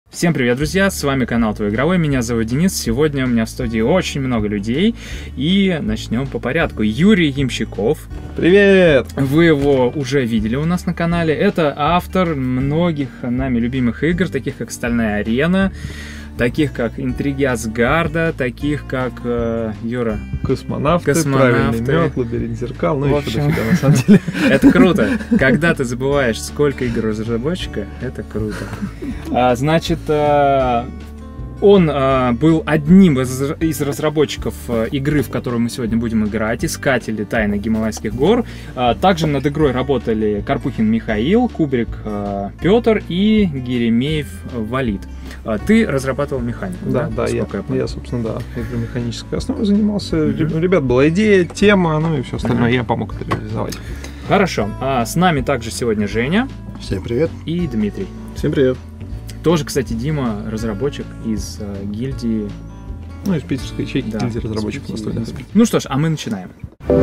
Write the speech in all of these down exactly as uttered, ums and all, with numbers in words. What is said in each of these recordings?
Всем привет, друзья! С вами канал Твой Игровой, меня зовут Денис. Сегодня у меня в студии очень много людей, и начнем по порядку. Юрий Ямщиков. Привет! Вы его уже видели у нас на канале. Это автор многих нами любимых игр, таких как «Стальная арена», таких как «Интриги Асгарда», таких как, э, Юра... Космонавты, Космонавты. «Правильный мед», «Лабиринт зеркал», ну В еще общем, дофига на самом деле. Это круто. Когда ты забываешь, сколько игр разработчика, это круто. А, значит, а, он а, был одним из, из разработчиков а, игры, в которую мы сегодня будем играть, «Искатели тайны Гималайских гор». А, также над игрой работали Карпухин Михаил, Кубрик а, Петр и Геремеев Валид. А, ты разрабатывал механику, Да, да? да, я, я, я, собственно, да, механической основой занимался. Mm-hmm. У ребят была идея, тема, ну и все остальное. Mm-hmm. Я помог это реализовать. Хорошо. А, с нами также сегодня Женя. Всем привет. И Дмитрий. Всем привет. Тоже, кстати, Дима разработчик из э, гильдии... Ну, из питерской ячейки, да, гильдии разработчиков настольных игр. Ну что ж, а мы начинаем.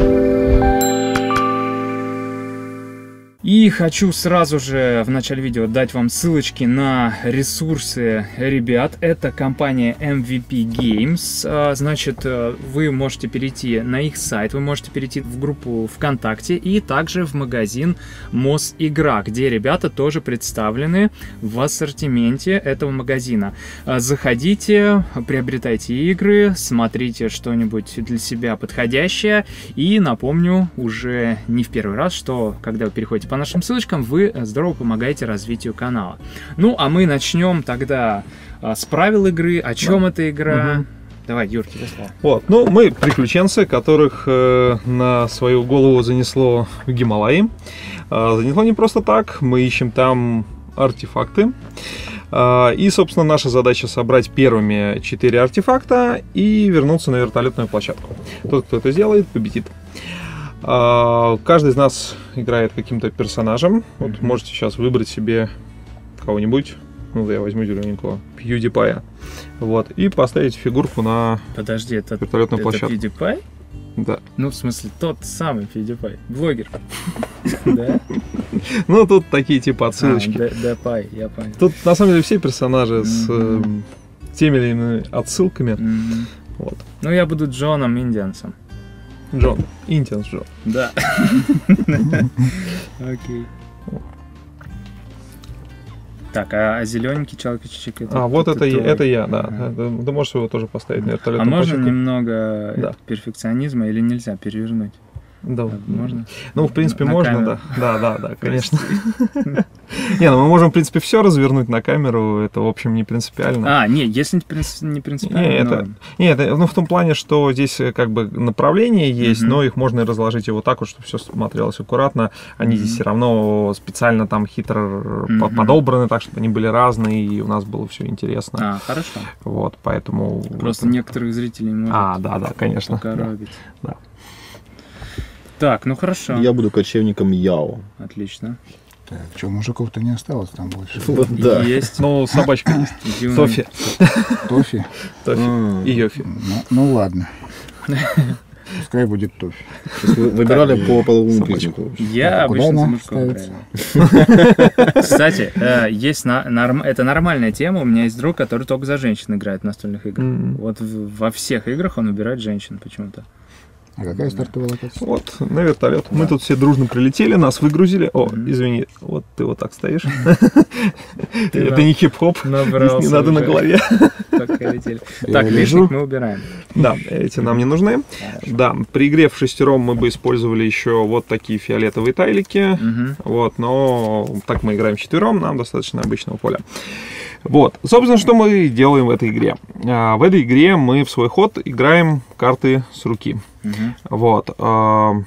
И хочу сразу же в начале видео дать вам ссылочки на ресурсы ребят. Это компания эм ви пи Games. Значит, вы можете перейти на их сайт, вы можете перейти в группу ВКонтакте и также в магазин Мосигра, где ребята тоже представлены в ассортименте этого магазина. Заходите, приобретайте игры, смотрите что-нибудь для себя подходящее. И напомню уже не в первый раз, что когда вы переходите по нашим ссылочкам, вы здорово помогаете развитию канала. Ну, а мы начнем тогда а, с правил игры, о чем да. эта игра. Угу. Давай, Юр, тебе слово. Вот, ну, мы приключенцы, которых э, на свою голову занесло в Гималаи. Э, занесло не просто так, мы ищем там артефакты. Э, и, собственно, наша задача собрать первыми четыре артефакта и вернуться на вертолетную площадку. Тот, кто это сделает, победит. Каждый из нас играет каким-то персонажем. Вот mm-hmm. можете сейчас выбрать себе кого-нибудь. Ну, я возьму зелененького PewDiePie. Вот. И поставить фигурку на Подожди, это, вертолетную это площадку. PewDiePie? Да. Ну, в смысле, тот самый PewDiePie. Блогер. Да? Ну, тут такие типа отсылочки. PewDiePie, я понял. Тут, на самом деле, все персонажи с теми или иными отсылками. Вот. Ну, я буду Джоном Индиансом. Джон. Индианс Джон. Да. Окей. Так, а зелененький человечек это... А, вот это это я, да. Ты можешь его тоже поставить на вертолетную площадку. А можно площадку? Немного перфекционизма или нельзя перевернуть? Да, можно. Ну, в принципе, на можно, камеру. да. Да, да, да, конечно. Не, ну мы можем, в принципе, все развернуть на камеру, это, в общем, не принципиально. А, нет, если не принципиально. Не, это, не, это, ну, в том плане, что здесь как бы направление есть, mm-hmm. но их можно разложить и вот так вот, чтобы все смотрелось аккуратно. Они mm-hmm. здесь все равно специально там хитро mm-hmm. подобраны, так, чтобы они были разные, и у нас было все интересно. А, хорошо. Вот, поэтому... Просто некоторых зрителей может а, да, да, конечно. покоробить. Да. Так, ну хорошо. Я буду кочевником Яо. Отлично. Так, что, мужиков-то не осталось там больше? Вот, да. Есть. Ну, собачка есть. Тофи. Тофи? Тофи. И Йофи. Ну, ну ладно. Пускай будет Тофи. Вы выбирали по половому признаку. Я а обычно за мужского Кстати, есть это нормальная тема. У меня есть друг, который только за женщин играет в настольных играх. Вот во всех играх он выбирает женщин почему-то. А какая стартовая локация? Вот, на вертолет. Да. Мы тут все дружно прилетели, нас выгрузили. О, mm-hmm. извини, вот ты вот так стоишь. Это не хип-хоп, не надо на голове. Так, лишних мы убираем. Да, эти нам не нужны. Да, при игре в шестером мы бы использовали еще вот такие фиолетовые тайлики. Вот, но так мы играем четвером, нам достаточно обычного поля. Вот, собственно, что мы делаем в этой игре? В этой игре мы в свой ход играем карты с руки. Uh-huh. Вот. Э,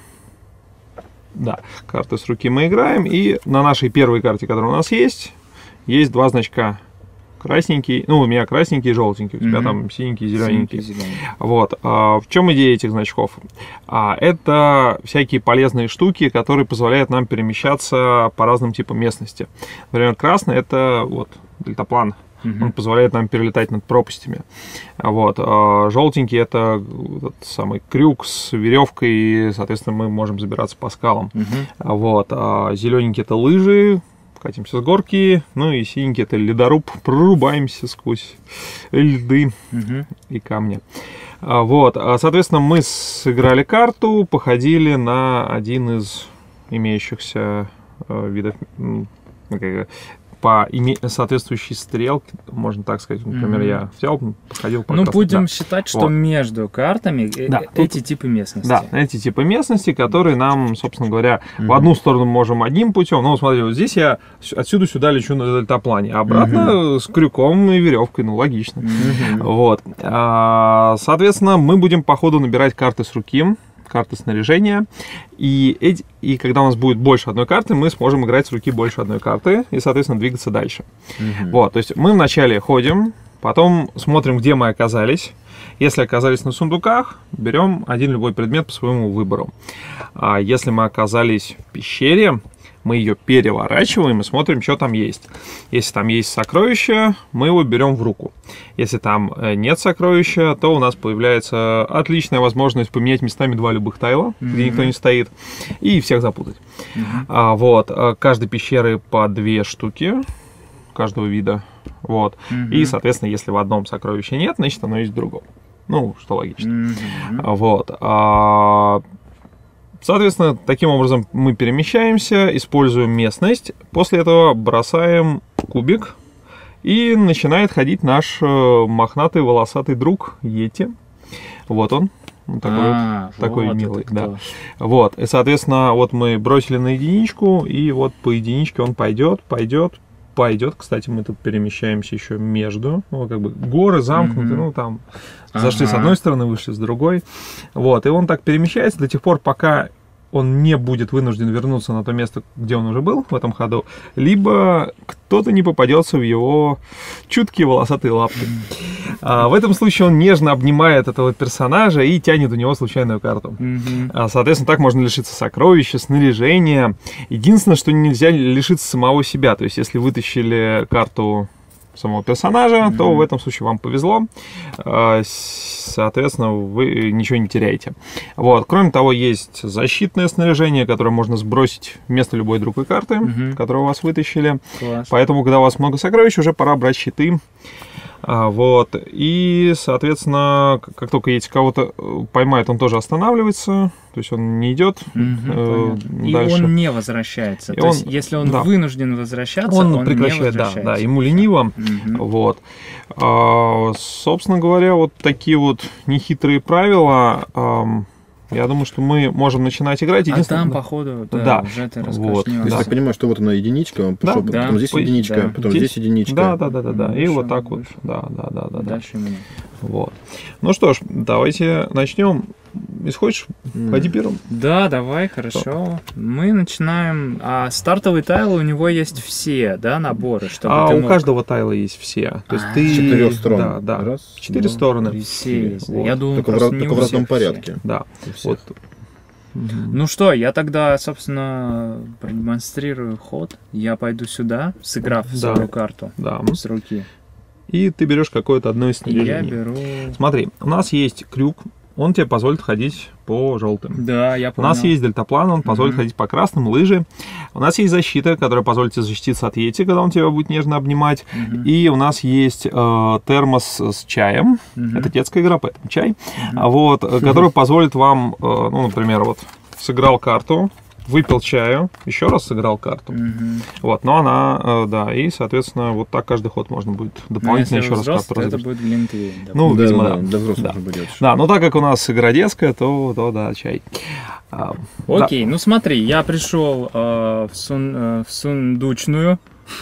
да, карты с руки мы играем. И на нашей первой карте, которая у нас есть, есть два значка. Красненький, ну, у меня красненький и желтенький, у тебя uh-huh. там синенький и зелененький. Синенький, вот. А, в чем идея этих значков? А, это всякие полезные штуки, которые позволяют нам перемещаться по разным типам местности. Например, красный — это вот дельтаплан. Uh-huh. Он позволяет нам перелетать над пропастями. Вот. А желтенький — это этот самый крюк с веревкой, и, соответственно, мы можем забираться по скалам. Uh-huh. Вот. А зелененький — это лыжи, катимся с горки, ну и синенький это ледоруб, прорубаемся сквозь льды угу. и камни. Вот, соответственно, мы сыграли карту, походили на один из имеющихся видов, по име... соответствующей стрелке, можно так сказать. Например, mm-hmm. я взял, походил по Ну, красным. будем да. считать, что вот. между картами да, эти тут... типы местности. Да, эти типы местности, которые нам, собственно говоря, mm-hmm. в одну сторону можем одним путем. Ну, смотри, вот здесь я отсюда сюда лечу на дельтаплане, а обратно mm-hmm. с крюком и веревкой, ну, логично. Mm-hmm. Вот. А, соответственно, мы будем по ходу набирать карты с руки, карты снаряжения, и, эти, и когда у нас будет больше одной карты, мы сможем играть с руки больше одной карты и, соответственно, двигаться дальше. Mm-hmm. Вот, то есть мы вначале ходим, потом смотрим, где мы оказались. Если оказались на сундуках, берем один любой предмет по своему выбору. А если мы оказались в пещере, мы ее переворачиваем и смотрим, что там есть. Если там есть сокровище, мы его берем в руку. Если там нет сокровища, то у нас появляется отличная возможность поменять местами два любых тайла, mm-hmm. где никто не стоит, и всех запутать. Mm-hmm. А, вот. Каждой пещеры по две штуки каждого вида. Вот. Mm-hmm. И, соответственно, если в одном сокровище нет, значит оно есть в другом. Ну, что логично. Mm-hmm. Вот. А, соответственно, таким образом мы перемещаемся, используем местность, после этого бросаем кубик, и начинает ходить наш мохнатый волосатый друг Йети. Вот он. Вот такой, а, вот, такой вот милый. Да. Вот. И, соответственно, вот мы бросили на единичку, и вот по единичке он пойдет, пойдет, пойдет. Кстати, мы тут перемещаемся еще между. Ну, как бы горы замкнуты, mm-hmm. ну там зашли ага. с одной стороны, вышли с другой. Вот. И он так перемещается до тех пор, пока он не будет вынужден вернуться на то место, где он уже был в этом ходу, либо кто-то не попадется в его чуткие волосатые лапки. А в этом случае он нежно обнимает этого персонажа и тянет у него случайную карту. Mm-hmm. А, соответственно, так можно лишиться сокровища, снаряжения. Единственное, что нельзя лишиться самого себя. То есть, если вытащили карту самого персонажа, mm-hmm. то в этом случае вам повезло. Соответственно, вы ничего не теряете. Вот. Кроме того, есть защитное снаряжение, которое можно сбросить вместо любой другой карты, mm-hmm. которую у вас вытащили. Класс. Поэтому, когда у вас много сокровищ, уже пора брать щиты. Вот. И, соответственно, как только Йети кого-то поймает, он тоже останавливается. То есть он не идет угу, э, и дальше. он не возвращается. И То он, есть, если он да. вынужден возвращаться, он, он прекращает, не возвращается. Да, да, ему лениво. Угу. Вот. А, собственно говоря, вот такие вот нехитрые правила. А, я думаю, что мы можем начинать играть. А там, по ходу, да, да. уже ты расскажешь. Вот. То есть да. я понимаю, что вот она единичка, он пришел, да, потом да. здесь единичка, да. потом здесь, здесь единичка. Да, да, да, да, да. Больше, и вот так больше. вот. Да, да, да, да. Дальше именно. Вот. Ну что ж, давайте начнем. Исходишь? Mm. Пойди первым. Да, давай, хорошо. Что? Мы начинаем. А стартовые тайлы у него есть все, да, наборы, чтобы А ты у мог... каждого тайла есть все. То есть А, ты... четырех сторон. Да, да. Раз, Четыре два, стороны. Три, все есть. Вот. Я думал, только в, раз, только в разном порядке. Все. Да. Вот. Ну что, я тогда, собственно, продемонстрирую ход. Я пойду сюда, сыграв да. свою карту да. с руки. И ты берешь какое-то одно из снаряжений. Я беру... Смотри, у нас есть крюк, он тебе позволит ходить по желтым. Да, я понял. У нас есть дельтаплан, он позволит mm-hmm. ходить по красным, лыжи. У нас есть защита, которая позволит тебе защититься от Йети, когда он тебя будет нежно обнимать. Mm-hmm. И у нас есть э, термос с чаем. Mm-hmm. Это детская игра, поэтому чай. Mm-hmm. Вот, mm-hmm. который позволит вам, э, ну, например, вот, сыграл карту, выпил чаю, еще раз сыграл карту. Mm-hmm. Вот, но она, э, да, и, соответственно, вот так каждый ход можно будет дополнительно еще раз карту разыграть. Это будет глинтвейн. Ну, да, видимо, да, да. Для взрослых да. будет. Да, но так как у нас игра детская, то, то да, чай. А, Окей, да. ну смотри, я пришел э, в, сун, э, в сундучную.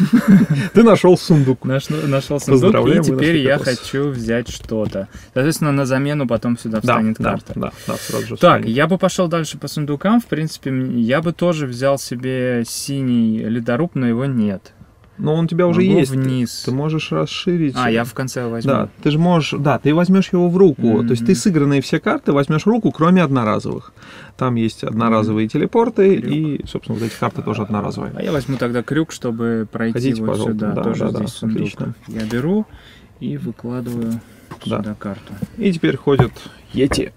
Ты нашел сундук. Наш, нашел сундук, и теперь я хочу взять что-то. Соответственно, на замену потом сюда встанет да, карта. Да, да, да, сразу же так, встанет. я бы пошел дальше по сундукам. В принципе, я бы тоже взял себе синий ледоруб, но его нет. Но он у тебя уже Могу есть. Вниз. Ты, ты можешь расширить. А, я в конце возьму. Да, ты же можешь, да, ты возьмешь его в руку. Mm-hmm. То есть ты сыгранные все карты возьмешь в руку, кроме одноразовых. Там есть одноразовые mm-hmm. телепорты, крюк. И, собственно, вот эти карты тоже одноразовые. А я возьму тогда крюк, чтобы пройти Ходите, вот сюда. Да, тоже да, здесь да, сундук. отлично. Я беру и выкладываю да. сюда карту. И теперь ходит Йети.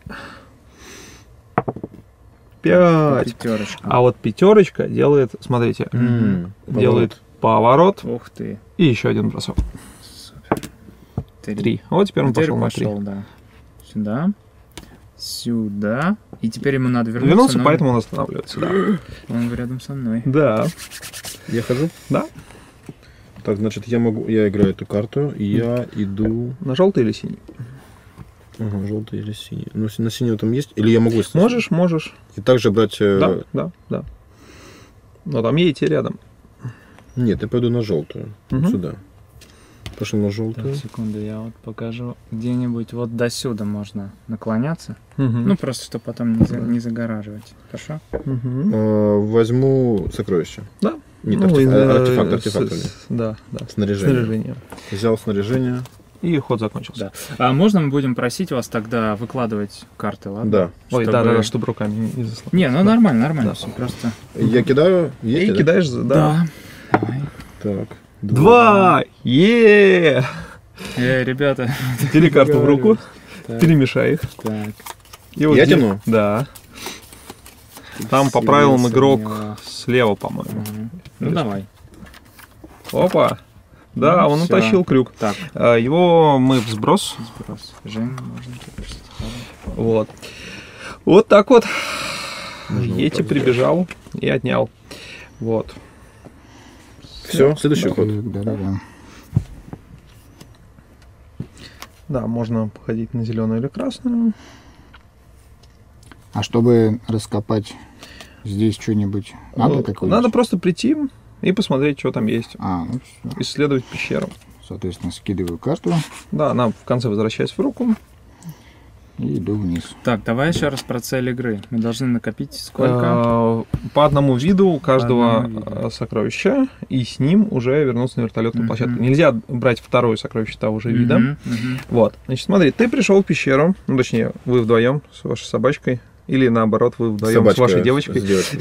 Пять. Пятерочка. А вот пятерочка делает, смотрите, Mm-hmm. делает поворот Ух ты. и еще один бросок. Супер. Три. Вот теперь он Теперь пошел на пошел, три. да. Сюда. Сюда. И теперь ему надо вернуться. Вернулся, но поэтому он останавливается. Да. Он рядом со мной. Да. Я хожу? Да. Так, значит, я могу, я играю эту карту, и я иду... На желтый или синий? Ага, желтый или синий. Ну, си- на синего там есть? Или я могу... с- Можешь, можешь. И также брать... э, Да, да, да. Но там едете рядом. Нет, я пойду на желтую. Вот Мгм. сюда. Пошел на Так, желтую. секунду, я вот покажу. Где-нибудь вот до сюда можно наклоняться. Мгм. Ну, просто, чтобы потом не, за- не загораживать. Хорошо? Мгм. Э, возьму сокровище. Да. Нет, Ну, артеф- и, а- э, артефакт, с- артефакт. или? с- Да, да. Снаряжение. Снаряжение. Взял снаряжение. И ход закончился. Да. А можно мы будем просить вас тогда выкладывать карты, ладно? Да. Ой, Чтобы- да, да, да, чтобы руками не, не заслать. Не, ну нормально, нормально. Да. Все просто. Я кидаю. И Есть, да? кидаешь, да. Давай. Так. Два! Е! Э, ребята. Бери карту в руку, Так, перемешай их. так. И вот Я где- тяну? Да. Там по Сильно правилам игрок сомневаюсь. слева, по-моему. Мгм. Ну давай. Опа! Да, Ну, он всё. утащил крюк. Так, А, Его мы в сброс. сброс. Жень, можно тебе ладно. Вот. Вот так вот. Можно вот Ети так прибежал и отнял. Вот. Все, следующий ход. Да, да, да. Да, можно походить на зеленую или красную. А чтобы раскопать здесь что-нибудь, надо Ну, какое-то? Надо просто прийти и посмотреть, что там есть. А, ну все. Исследовать пещеру. Соответственно, скидываю карту Да, она в конце возвращается в руку. и иду вниз. Так, давай еще раз про цель игры. Мы должны накопить сколько? Э, По одному виду у каждого одному виду. э, сокровища, и с ним уже вернуться на вертолетную Мгм. площадку. Нельзя брать второе сокровище того же вида. Мгм, мгм. Вот, значит, смотри, ты пришел в пещеру, ну, точнее, вы вдвоем с вашей собачкой, или наоборот, вы вдвоем с Собачка вашей с девочкой. девочкой.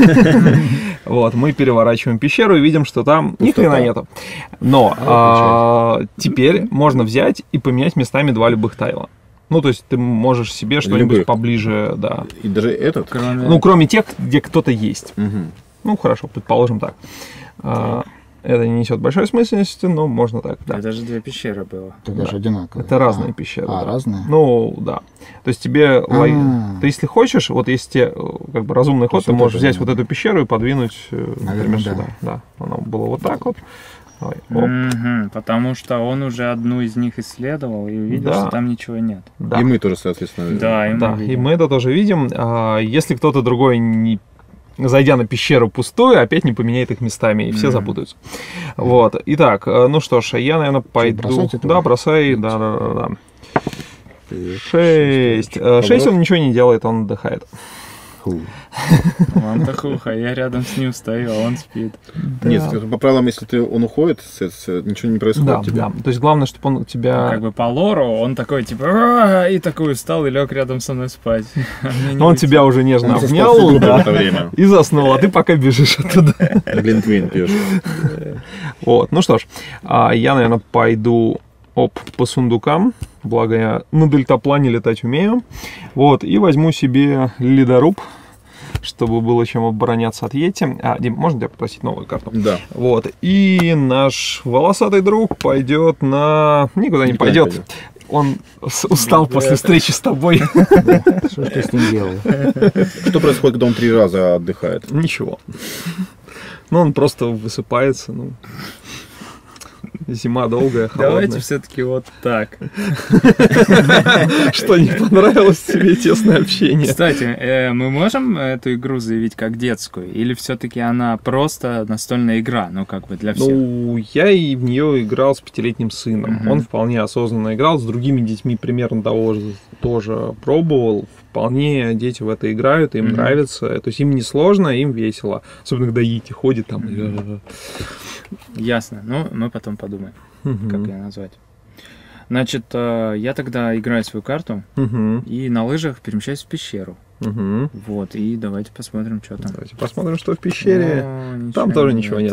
Вот, мы переворачиваем пещеру и видим, что там ни Пустота. хрена нету. Но а, теперь можно взять и поменять местами два любых тайла. Ну, то есть ты можешь себе что-нибудь Любых. поближе, да. И даже этот? Кроме... Ну, кроме тех, где кто-то есть. Мгм. Ну, хорошо, предположим так. А, это не несет большой смысленности, но можно так, да. Это же две пещеры было. Это же одинаково. Это разные А, пещеры. А, да. разные? Ну, да. То есть тебе... лай- А. Ты, если хочешь, вот если тебе э, как бы разумный ход, есть ты вот можешь это, взять да. вот эту пещеру и подвинуть, э, Наверное, например, да. сюда. Да. Оно было вот так вот. Давай. Оп. Мгм, потому что он уже одну из них исследовал и увидел, Да. что там ничего нет. Да. И мы тоже, соответственно. Да, и мы Да, и видим. мы это тоже видим. А, Если кто-то другой, не, зайдя на пещеру пустую, опять не поменяет их местами, и все Мгм. запутаются. Вот. Итак, э, ну что ж, я, наверное, пойду... бросать это? Да, бросай, да, да, да, да. Привет. Шесть. Э, Шесть он ничего не делает, он отдыхает. Фу. Он-то хуха, я рядом с ним стою, а он спит. Нет, Да. по правилам, если ты, он уходит, с- с- ничего не происходит. Да, тебе. да. То есть главное, чтобы он у тебя... Как бы по лору он такой, типа, «А-а-а», и такой устал и лег рядом со мной спать. А мне не Он уйти. тебя уже нежно Он заспал обнял, в да, это время. и заснул, а ты пока бежишь оттуда. Глинтвейн пьешь. Вот, ну что ж, а, я, наверное, пойду оп, по сундукам, благо я на дельтаплане летать умею. Вот, и возьму себе ледоруб, чтобы было чем обороняться от Йети. А, Дим, можно тебя попросить новую карту? Да. Вот, и наш волосатый друг пойдет на... Никуда не Никуда не пойдет. пойдет. Он с- устал после встречи с тобой. Что ж ты с ним делал? Что происходит, когда он три раза отдыхает? Ничего. Ну, он просто высыпается, ну... Зима долгая, Давайте холодная. все-таки вот так. Что не понравилось тебе тесное общение? Кстати, э, мы можем эту игру заявить как детскую? Или все-таки она просто настольная игра, ну как бы для всех? Ну, я и в нее играл с пятилетним сыном. Мгм. Он вполне осознанно играл, с другими детьми примерно того же тоже пробовал. Вполне дети в это играют, им Мгм. нравится. То есть им не сложно, им весело. Особенно когда Йети ходит там. Ясно. Ну, мы потом подумаем, Мгм. как ее назвать. Значит, э, я тогда играю свою карту Мгм. и на лыжах перемещаюсь в пещеру. Мгм. Вот, и давайте посмотрим, что там. Давайте посмотрим, что в пещере. О, Там ничего тоже нет. ничего нет.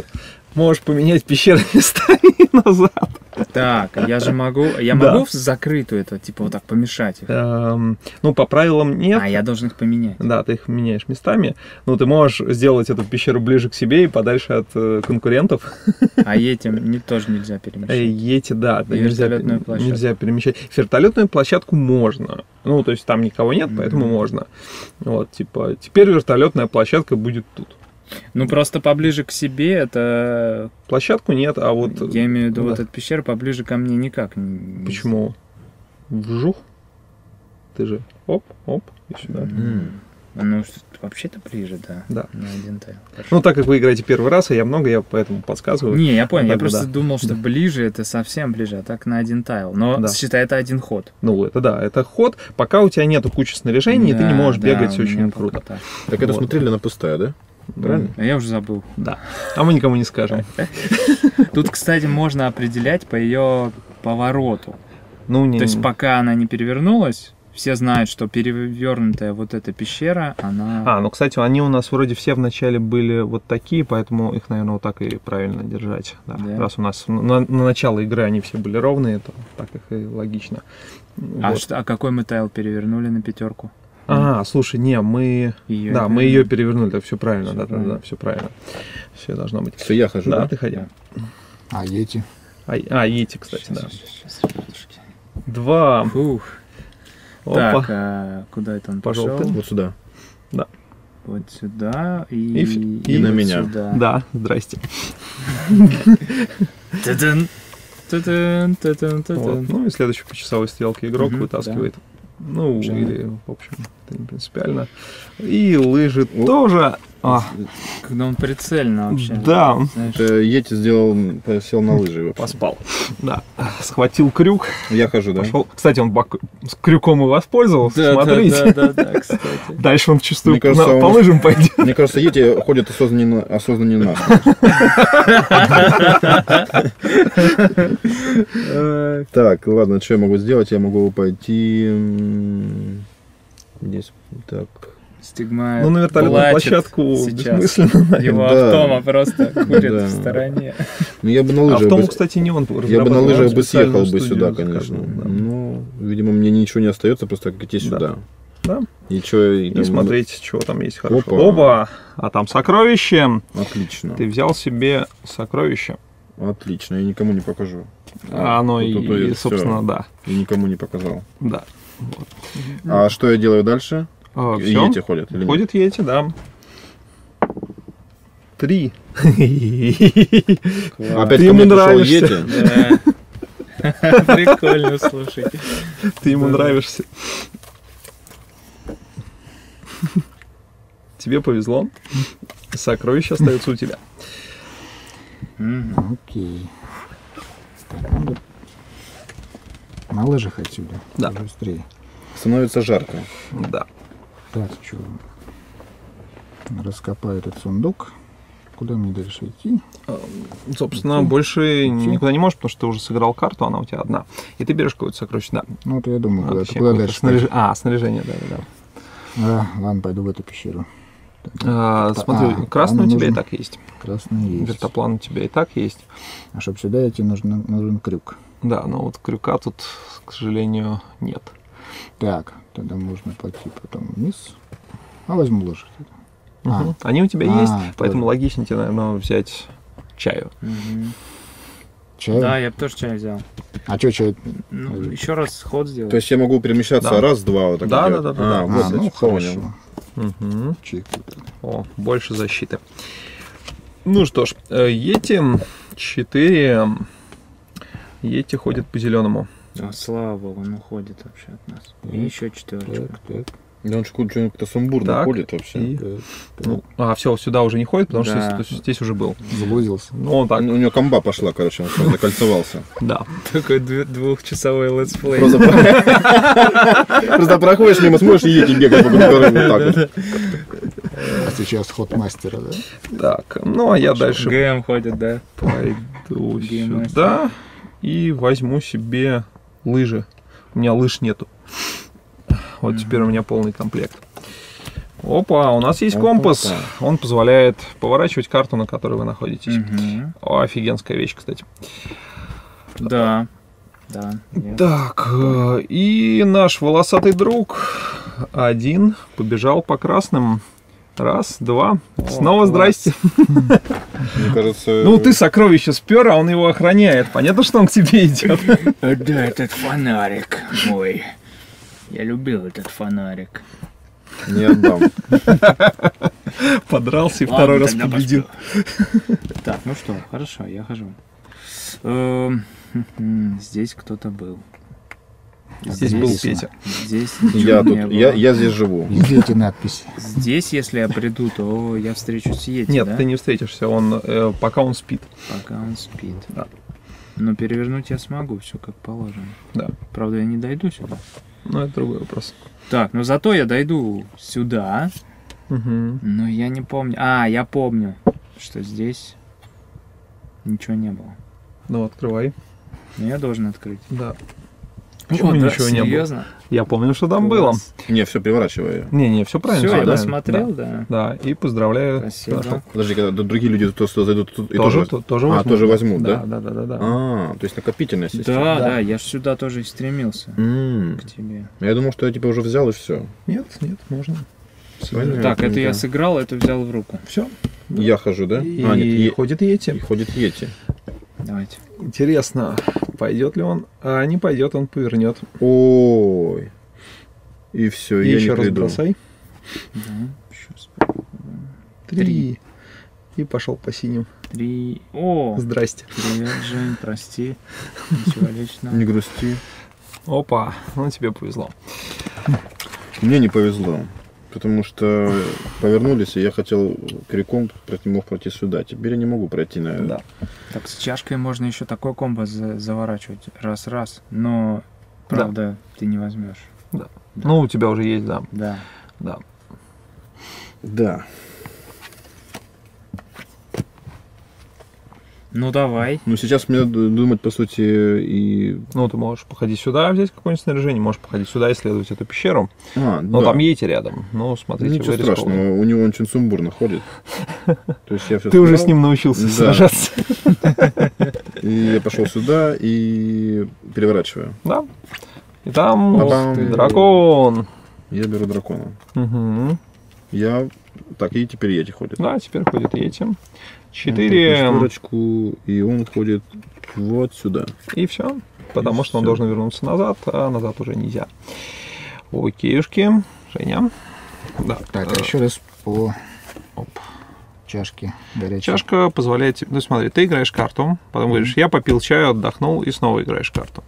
можешь поменять пещеры местами назад. Так, я же могу... Я Да. могу в закрытую это, типа, вот так помешать их? Эм, ну, по правилам нет. А, я должен их поменять. Да, ты их меняешь местами. Ну, ты можешь сделать эту пещеру ближе к себе и подальше от э, конкурентов. А этим не, тоже нельзя Э, перемещать. Эти, да, да, И нельзя, вертолетную площадку. нельзя перемещать. Вертолетную площадку можно. Ну, то есть там никого нет, поэтому Мгм. можно. Вот, типа, теперь вертолетная площадка будет тут. Ну, просто поближе к себе, это... Площадку нет, а вот... Я имею в виду, да. вот эта пещера поближе ко мне никак не... Почему? Вжух. Ты же оп, оп, и сюда. М. Ну, что- вообще-то ближе, да. Да. На один тайл. Ну, так как вы играете первый раз, а я много, я поэтому подсказываю. Не, я понял, я Да, просто да. думал, что Да. ближе это совсем ближе, а так на один тайл. Но Да. считай, это один ход. Ну, это да, это ход, пока у тебя нету кучи снаряжений, и ты не Да, можешь да, бегать у очень меня пока круто. так. Так это Вот. смотрели, она пустая, да? Правильно? А я уже забыл. Да. А мы никому не скажем. Тут, кстати, можно определять по ее повороту. Ну, не... То есть пока она не перевернулась, все знают, что перевернутая вот эта пещера, она... А, ну, кстати, они у нас вроде все вначале были вот такие, поэтому их, наверное, вот так и правильно держать. Да. Да. Раз у нас на, на начало игры они все были ровные, то так их и логично. А, Вот. что, а какой мы тайл перевернули на пятерку? А, слушай, не, мы... Её да, мы ее перевернули, так все правильно, Всё да, да, правильно. да, все правильно. Все должно быть. Все, я хожу, Да, да? ты ходи. А эти? А, а, эти, кстати, да. Щас, щас, щас, ребятушки. Два. Фух. Опа. Так, а куда это он Пошёл пошел? ты. Вот сюда. Вот сюда и, И в- и на вот меня. сюда. Да, здрасте. Та-дын, та-дын, та-дын, Вот. та-дын. Ну и следующий по часовой стрелке игрок Мгм, вытаскивает. Ну, Жаль. или, в общем, это не принципиально. И лыжи О. тоже. А, Когда он прицельно вообще. да, Знаешь, Э, Йети сделал, сел на лыжи. вообще. поспал. Да. Схватил крюк, Я хожу, да? пошел. Кстати, он бак- с крюком и воспользовался. да, Смотрите. да, да, да, да, кстати. Дальше он чувствую, Мне кажется, на- по он- лыжам пойдет. Мне кажется, Йети ходят осознанно, осознанно нас. Так, ладно, что я могу сделать? Я могу пойти... м, Здесь, так... Ну, Стигма на вертолетную плачет площадку сейчас. бессмысленно. Его Да. автома просто курит Да. в стороне. Ну, я бы на А лыжах... в том, бы- кстати, не он Я бы на разрабатывал, лыжах он бы специальную съехал бы студию сюда, заказывал, конечно. да. Ну, видимо, мне ничего не остается, просто как идти Да. сюда. Да. И что... И смотреть, чего там есть хорошего. Опа. Оба! А там сокровище. Отлично. Ты взял себе сокровище. Отлично, я никому не покажу. А оно Вот и, это и, всё. собственно, да. Я никому не показал. Да. А что я делаю дальше? А, всё. Йети ходят или нет? Ходит Йети, да. Три. Опять Ты ко мне ему пришел нравишься. Йети? Да. Прикольно, слушайте. Ты ему Да. нравишься. Тебе повезло. Сокровище остается у тебя. Мгм. Окей. Так, надо на лыжах отсюда. Да. Быстрее. Становится жарко. Да. Так, что? Раскопаю этот сундук. Куда мне дальше идти? Собственно, больше никуда не можешь, потому что ты уже сыграл карту, она у тебя одна. И ты берешь какое-то сокровище, да. Ну, вот я думаю, А, куда, точнее, куда какое-то дальше. снаряж- А, снаряжение, да, да, да. А, ладно, пойду в эту пещеру. А, А, смотри, а, красный у нам тебя и нужен- так есть. Красный есть. Вертоплан у тебя и так есть. А чтобы сюда идти, нужен, нужен крюк. Да, но вот крюка тут, к сожалению, нет. Так, тогда можно пойти потом вниз. А возьму лошадь. А. Мгм. Они у тебя А, есть, тоже. поэтому логичнее тебе, наверное, взять чаю. Мгм. Чай? Да, я бы тоже чай взял. А что, чай? Ну, еще раз ход сделать. То есть я могу перемещаться Да. раз-два вот так Да, делать? да, да, А, да. вот, а, я ну, понял. хорошо. Мгм. Чайку тогда. О, больше защиты. Ну что ж, э, Йети четыре. Йети ходит по зеленому. А, слава богу, он уходит вообще от нас. И еще четверочка. Так, так, Да он что-то как-то сумбурно Так, ходит вообще. И, так. ну, а, все, сюда уже не ходит, потому Да. что здесь, здесь уже был. Заблудился. Ну, он так, У него комба пошла, короче, он сам закольцевался. да. Такой дв- двухчасовой летсплей. Просто просто проходишь мимо, смотришь, и Йети бегает по коридору вот так вот. А сейчас ход мастера, да? Так, ну, а я дальше ГМ ходит, да. пойду Гейммастер. сюда и возьму себе лыжи. У меня лыж нету. Вот теперь у меня полный комплект. Опа, у нас есть Опа-па. компас. Он позволяет поворачивать карту, на которой вы находитесь. Мгм. О, офигенская вещь, кстати. Да. Да. я- Так, э, и наш волосатый друг один побежал по красным. Раз, два. Снова класс. здрасте. Мне кажется... Ну, ты сокровище спер, а он его охраняет. Понятно, что он к тебе идет. Э, Да, этот фонарик мой. Я любил этот фонарик. Не отдам. Подрался и Ладно, второй раз тогда победил. посплю. Так, ну что, хорошо, я хожу. Эм, Здесь кто-то был. Здесь был Петя. Здесь Я ничего не тут, я, было. я здесь живу. Где эти надписи? Здесь, если я приду, то я встречусь с Йети, Нет, да? ты не встретишься, он, э, пока он спит. Пока он спит. Да. Но перевернуть я смогу, все как положено. Да. Правда, я не дойду сюда. Но это другой вопрос. Так, ну зато я дойду сюда. Мгм. Но я не помню. А, я помню, что здесь ничего не было. Ну, открывай. Но я должен открыть. Да. Почему О, да, ничего не было? серьезно? Я помню, что там было. Класс. Не, все, переворачиваю. Не-не, все правильно. Все, всё я правильно. посмотрел, Да. да. Да, и поздравляю. Спасибо. Хорошо. Подожди, когда д- другие люди тут сюда зайдут тут и Тоже, тоже... то- тоже А, возьмут. тоже возьмут, да? Да, да, да, да. да. А, то есть накопительная система. Да, Да. да, я ж сюда тоже и стремился. М. К тебе. Я думал, что я типа уже взял и все. Нет, нет, можно. Понятно. Так, это я сыграл, это взял в руку. Все. Я хожу, да? И А, нет, е- ходит и Йети. ходит Йети. Давайте. Интересно, пойдет ли он? А не пойдет, он повернет. Ой. И все, И я еще не раз приду. бросай. Да. Щас. Три. И пошел по синим. Три. О! Здрасте. Привет, Жень, прости. Ничего личного. Не грусти. Опа, ну тебе повезло. Мне не повезло. Потому что повернулись, и я хотел криком пройти, мог пройти сюда. Теперь я не могу пройти на... Да. Так, с чашкой можно еще такой компас за- заворачивать. Раз-раз. Но, правда, ты не возьмешь. Ну, у тебя уже есть, да. Да. Да. Да. Ну, давай. Ну, сейчас мне надо думать, по сути, и... Ну, ты можешь походить сюда, взять какое-нибудь снаряжение, можешь походить сюда, исследовать эту пещеру. А, Но да. там Йети рядом. Ну, смотрите, Ничего вы рискованно. страшного, у него очень сумбурно ходит. То есть я все Ты уже с ним научился Да. сражаться. И я пошел сюда и переворачиваю. Да. И там Ба-бам. дракон. Я беру дракона. Мгм. Я... Так, и теперь Йети ходит. Да, теперь ходит Йети. На Четыре. четверочку, и он ходит вот сюда. И все. Потому И что он всё. должен вернуться назад, а назад уже нельзя. Окейушки. Женя. Да. Так, Э, еще раз по оп, чашке горячей. Чашка позволяет тебе... Ну, смотри, ты играешь карту, потом говоришь, я попил чаю, отдохнул, и снова играешь карту.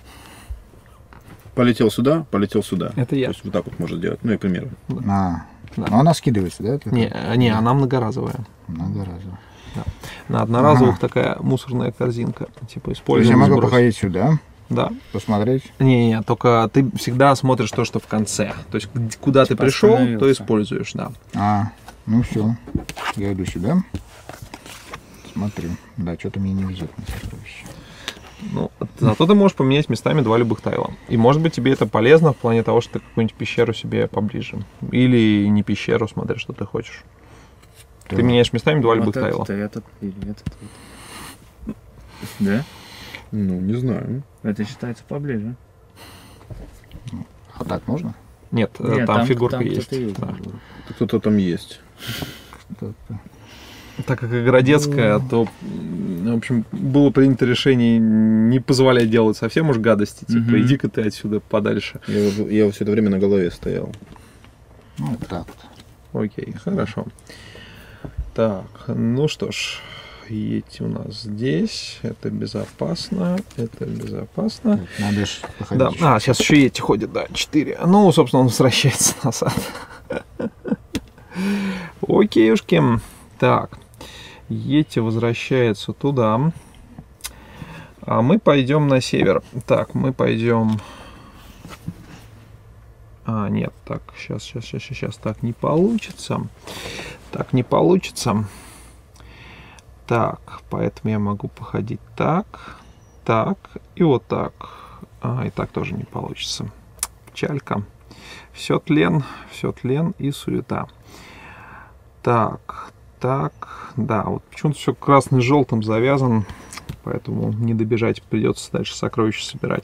Полетел сюда, полетел сюда. Это я. То есть вот так вот может делать. Ну и примерно. А, Да. но она скидывается, да? это? Не, не, она многоразовая. Многоразово. На одноразовых Ага. такая мусорная корзинка. Типа То есть используем. я могу сброс. походить сюда, Да. посмотреть. Не, не, только ты всегда смотришь то, что в конце. То есть г- куда ты Типа пришел, то остановился. используешь, да. А, ну все. Я иду сюда. Смотрю. Да, что-то мне не везет на сокровище. Ну, зато ты можешь поменять местами два любых тайла. И может быть тебе это полезно в плане того, что ты какую-нибудь пещеру себе поближе. Или не пещеру, смотря что ты хочешь. Ты Так. меняешь местами два любых Вот тайла. этот, этот или этот. вот. Да? Ну, не знаю. Это считается поближе. А так можно? Нет, э, Нет, там, фигурка там есть. кто-то есть. Да. Кто-то там есть. Кто-то. Так как игра детская, то, м, в общем, было принято решение не позволять делать совсем уж гадости. Типа, Мгм. иди-ка ты отсюда подальше. Я, вот- я все это время на голове стоял. Ну, вот так вот. Окей, хорошо. Так, ну что ж, Йети у нас здесь. Это безопасно, это безопасно. Вот, надо ж походить. Да, а, сейчас еще Йети ходит, да, четыре. Ну, собственно, он возвращается назад. Окейушки. Так, Йети возвращается туда. А мы пойдем на север. Так, мы пойдем... А, нет, так, сейчас, сейчас, сейчас, сейчас, так не получится. Так не получится. Так, поэтому я могу походить так, так и вот так. А, и так тоже не получится. Печалька. Все тлен, все тлен и суета. Так, так, да, вот почему-то все красный-желтым завязан, поэтому не добежать, придется дальше сокровища собирать.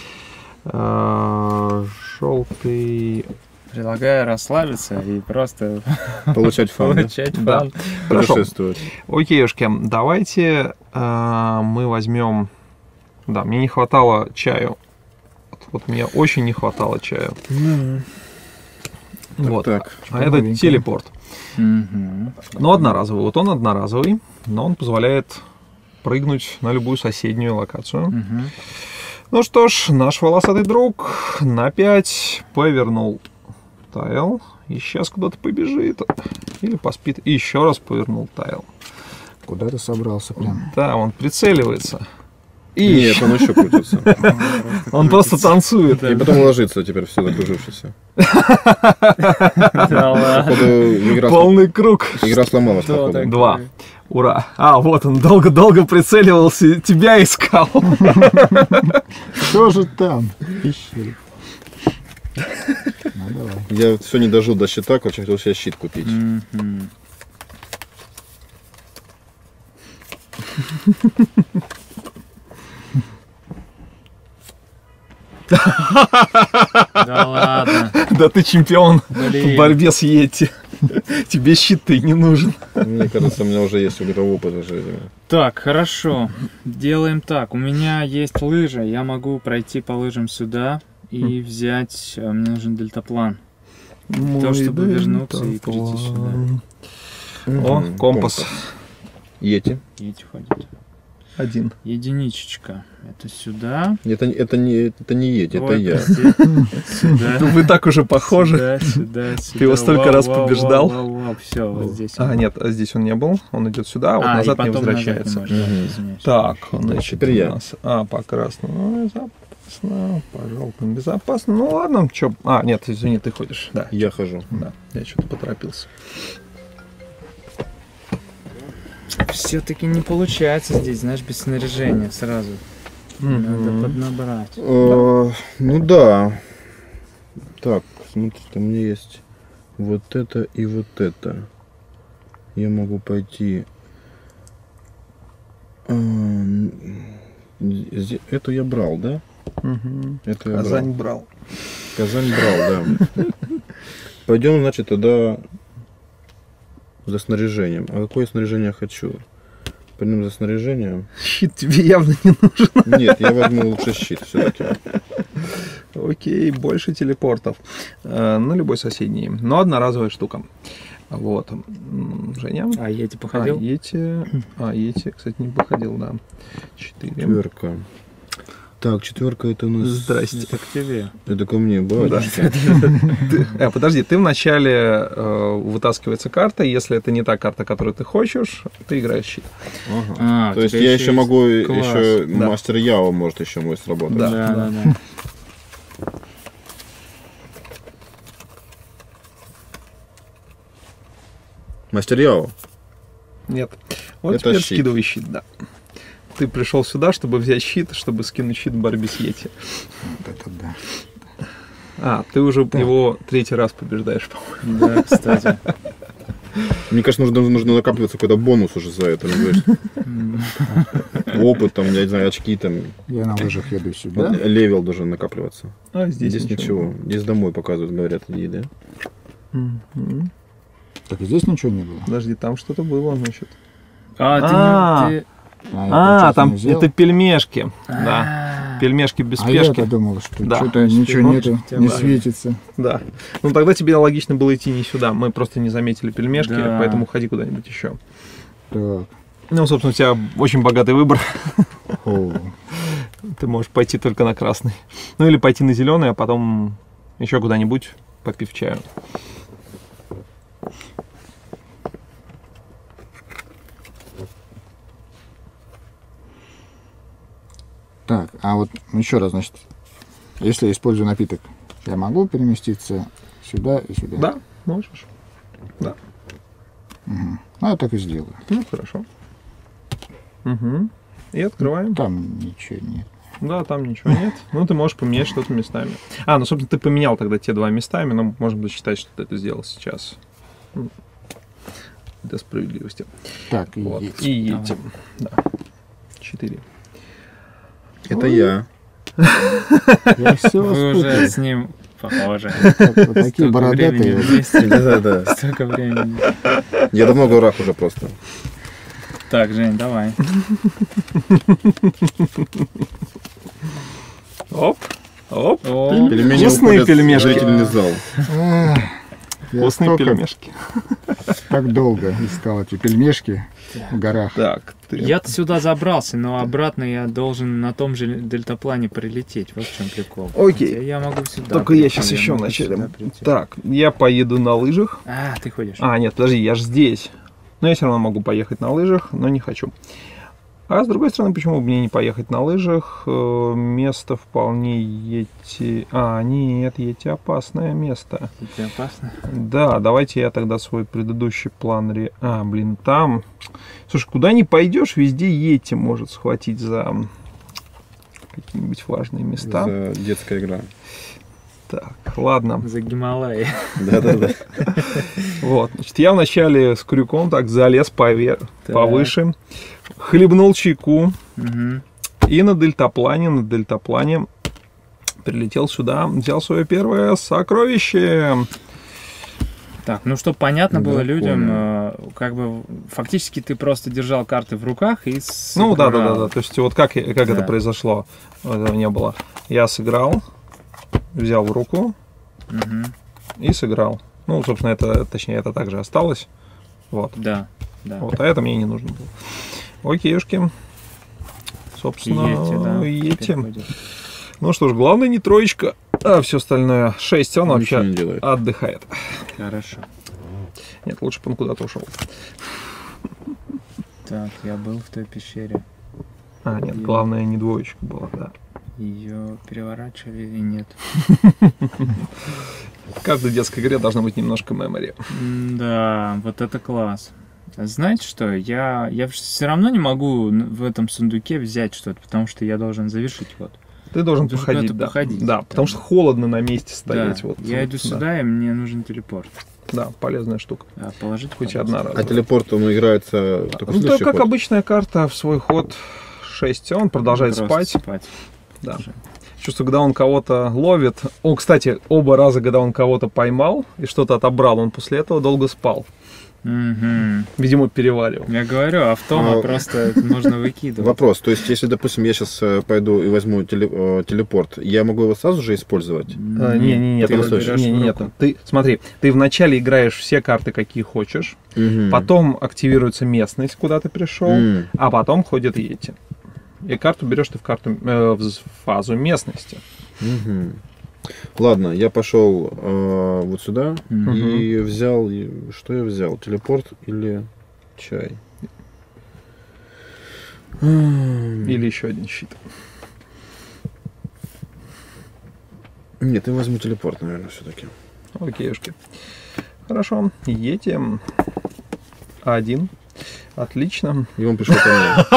Желтый. Предлагаю расслабиться и просто Получать фан. получать фан. Путешествовать. Окейушки, давайте э, мы возьмем... Да, мне не хватало чаю. Вот, вот мне очень не хватало чаю. Вот. Так, А это телепорт. Мгм. Но одноразовый. Вот он одноразовый, но он позволяет прыгнуть на любую соседнюю локацию. Мгм. Ну что ж, наш волосатый друг на пять повернул тайл. И сейчас куда-то побежит. Или поспит. И еще раз повернул тайл. Куда ты собрался прям? Да, он прицеливается. И Нет, он еще крутится. он просто танцует. И потом ложится теперь все закружившееся. Да ладно. Походу, игра, Полный круг. игра сломалась, Что походу. такое? Два. Ура. А, вот он долго-долго прицеливался, тебя искал. Что же там? Ищи. Ну, давай. Я все не дожил до щита, короче, хотел себе щит купить. Мгм. Да ладно. Да ты чемпион в Блин. борьбе с Йети. Тебе щиты не нужен. Мне кажется, у меня уже есть игровой опыт в жизни. Так, хорошо. Делаем так. У меня есть лыжи. Я могу пройти по лыжам сюда и взять... э, Мне нужен дельтаплан. То, чтобы вернуться и прийти сюда. О, Мгм, компас. Йети. Едь ходит. Один. Единичечка. Это сюда. Это, это, не, это не Йети, это Ой, я. прости. Сюда. Вы так уже похожи. Сюда, сюда, сюда. его столько раз побеждал. Все, вот здесь. А, нет, а здесь он не был. Он идет сюда, а вот А, и назад не потом возвращается. назад не может, да, Мгм. извиняюсь. Так, значит, теперь я. у нас... А, по красному безопасно, по желтому безопасно. Ну ладно, чё... А, нет, извини, ты ходишь. Да, Я хожу. да, я что-то поторопился. Все-таки не получается здесь, знаешь, без снаряжения сразу. Надо Мгм. поднабрать. Э, Ну да. Так, смотрите, у меня есть вот это и вот это. Я могу пойти... А, м, зе- Эту я брал, да? Мгм. Это я Казань брал. брал. Казань брал, да. Пойдем, значит, тогда за снаряжением. А какое снаряжение я хочу? Пойдем за снаряжением. Щит тебе явно не нужен. Нет, я возьму лучше щит все-таки. Окей, больше телепортов. Э, на любой соседний. Но одноразовая штука. Вот. М, Женя. А я типа А, ходил? Йети. А, Йети, кстати, не походил, да. Четыре. Четверка. Так, четверка это у нас... Здрасте. Это к тебе. Это ко мне, батюшка. Ты- э, подожди, ты вначале э, вытаскивается карта, если это не та карта, которую ты хочешь, ты играешь щит. Ага. А, То у есть тебя я еще еще есть могу, класс. еще Да. мастер Яо может еще мой сработать. Да. Да, да, да. Мастер Яо. Нет. Вот Это теперь щит. скидывай щит, да. Ты пришел сюда, чтобы взять щит, чтобы скинуть щит в борьбе с Йети. Вот это да. А, ты уже его третий раз побеждаешь, по-моему. Да, кстати. Мне кажется, нужно, нужно накапливаться какой-то бонус уже за это. Ну, то есть М, опыт, там, я не знаю, очки, там, Я на лыжах еду сюда. левел должен накапливаться. А здесь, Здесь, ничего. Здесь домой показывают, говорят, иди, да? Мгм. Так и здесь ничего не было. Подожди, там что-то было, значит. А, А. ты не... ты- А, я, А, получается, там не взял. это пельмешки. Да. А, Пельмешки без А я-то спешки. думал, что Да. что-то ничего Ну, нету, тебя не брали. светится. Да. Ну тогда тебе логично было идти не сюда. Мы просто не заметили пельмешки, Да. поэтому ходи куда-нибудь еще. Так. Ну, собственно, у тебя очень богатый выбор. О, Ты можешь пойти только на красный. Ну или пойти на зеленый, а потом еще куда-нибудь попив чаю. так, а вот еще раз, значит, если я использую напиток, я могу переместиться сюда и сюда? Да, можешь. Мгм. Ну, я так и сделаю. Ну, хорошо. Угу. И открываем. Там ничего нет. Да, там ничего нет. Ну, ты можешь поменять что-то местами. А, ну, собственно, ты поменял тогда те два местами, но можно будет считать, что ты это сделал сейчас. Для справедливости. Так, и Вот. едь. И едем. Да. Четыре. Это я. Я все Вы уже с ним похожи. Вот такие Столько времени бородатые. вместе. Да-да-да. Столько времени. Я давно в горах уже просто. Так, Жень, давай. Оп, оп. О, Пельмени Вкусные уходят в пельмешки. зрительный зал. Ах, Я Вкусные столько, пельмешки. так долго искал эти пельмешки в горах. Так, ты... Я-то сюда забрался, но обратно я должен на том же дельтаплане прилететь. Вот в чем прикол. Окей. Хотя я могу сюда. Только я прийти, сейчас еще могу вначале. сюда прийти. Так, я поеду на лыжах. А, ты ходишь. А, нет, подожди, я же здесь. Но я все равно могу поехать на лыжах, но не хочу. А с другой стороны, почему бы мне не поехать на лыжах? Э, Место вполне Йети... А, нет, Йети опасное место. Тебе опасно? Да, давайте я тогда свой предыдущий план... Ре... А, блин, там... Слушай, куда ни пойдешь, везде Йети может схватить за какие-нибудь важные места. За детская игра. Так, ладно. За Гималаи. Да-да-да. Вот, значит, я вначале с крюком так залез пове... Так. повыше, хлебнул чайку Мгм. и на дельтаплане, на дельтаплане прилетел сюда, взял свое первое сокровище. Так, ну чтобы понятно было Драконы. людям, э, как бы фактически ты просто держал карты в руках и Ну да, да, сыграл. да, да. То есть вот как, я- как Да. это произошло, этого не было. Я сыграл, взял в руку Мгм. и сыграл. Ну, собственно, это, точнее, это также осталось. Вот. Да, да. Вот, а это мне не нужно было. Окейушки. Собственно, Йети, да. Йети. переходит. Ну что ж, главное не троечка, а все остальное шесть. Он Он ничего вообще не делает. отдыхает. Хорошо. Нет, лучше бы он куда-то ушел. Так, я был в той пещере. А, нет, И- главное не двоечка была, да. Ее переворачивали или нет? В каждой детской игре должна быть немножко мемори. Да, вот это класс. Знаете что, я, я все равно не могу н- в этом сундуке взять что-то, потому что я должен завершить ход. Ты должен Должен походить, куда-то да. походить. Да, потому что холодно на месте стоять. Да, Вот, я вот, иду да. сюда, и мне нужен телепорт. Да, полезная штука. А положить Хоть пожалуйста. одна А разовая. телепорт, он играется только в Ну, то следующий как ход? обычная карта в свой ход шесть. Он продолжает Просто спать. спать. Да. Уже. Чувствую, когда он кого-то ловит. О, кстати, оба раза, когда он кого-то поймал и что-то отобрал, он после этого долго спал. Мгм. Видимо, переваривал. Я говорю, автома А, просто нужно выкидывать. Вопрос, то есть, если, допустим, я сейчас пойду и возьму теле- э, телепорт, я могу его сразу же использовать? А, Не, не, не, ты ты, его берешь не, в не, не, руку. ты смотри, ты вначале играешь все карты, какие хочешь, Мгм. потом активируется местность, куда ты пришел, М. а потом ходят Йети. И карту берешь ты в карту э, в фазу местности. Мгм. Ладно, я пошел э, вот сюда Мгм. и взял, и- что я взял, телепорт или чай? М. Или еще один щит. Нет, я возьму телепорт, наверное, все-таки. Окейушки. Хорошо. Йети. Один. Отлично. И он пришел ко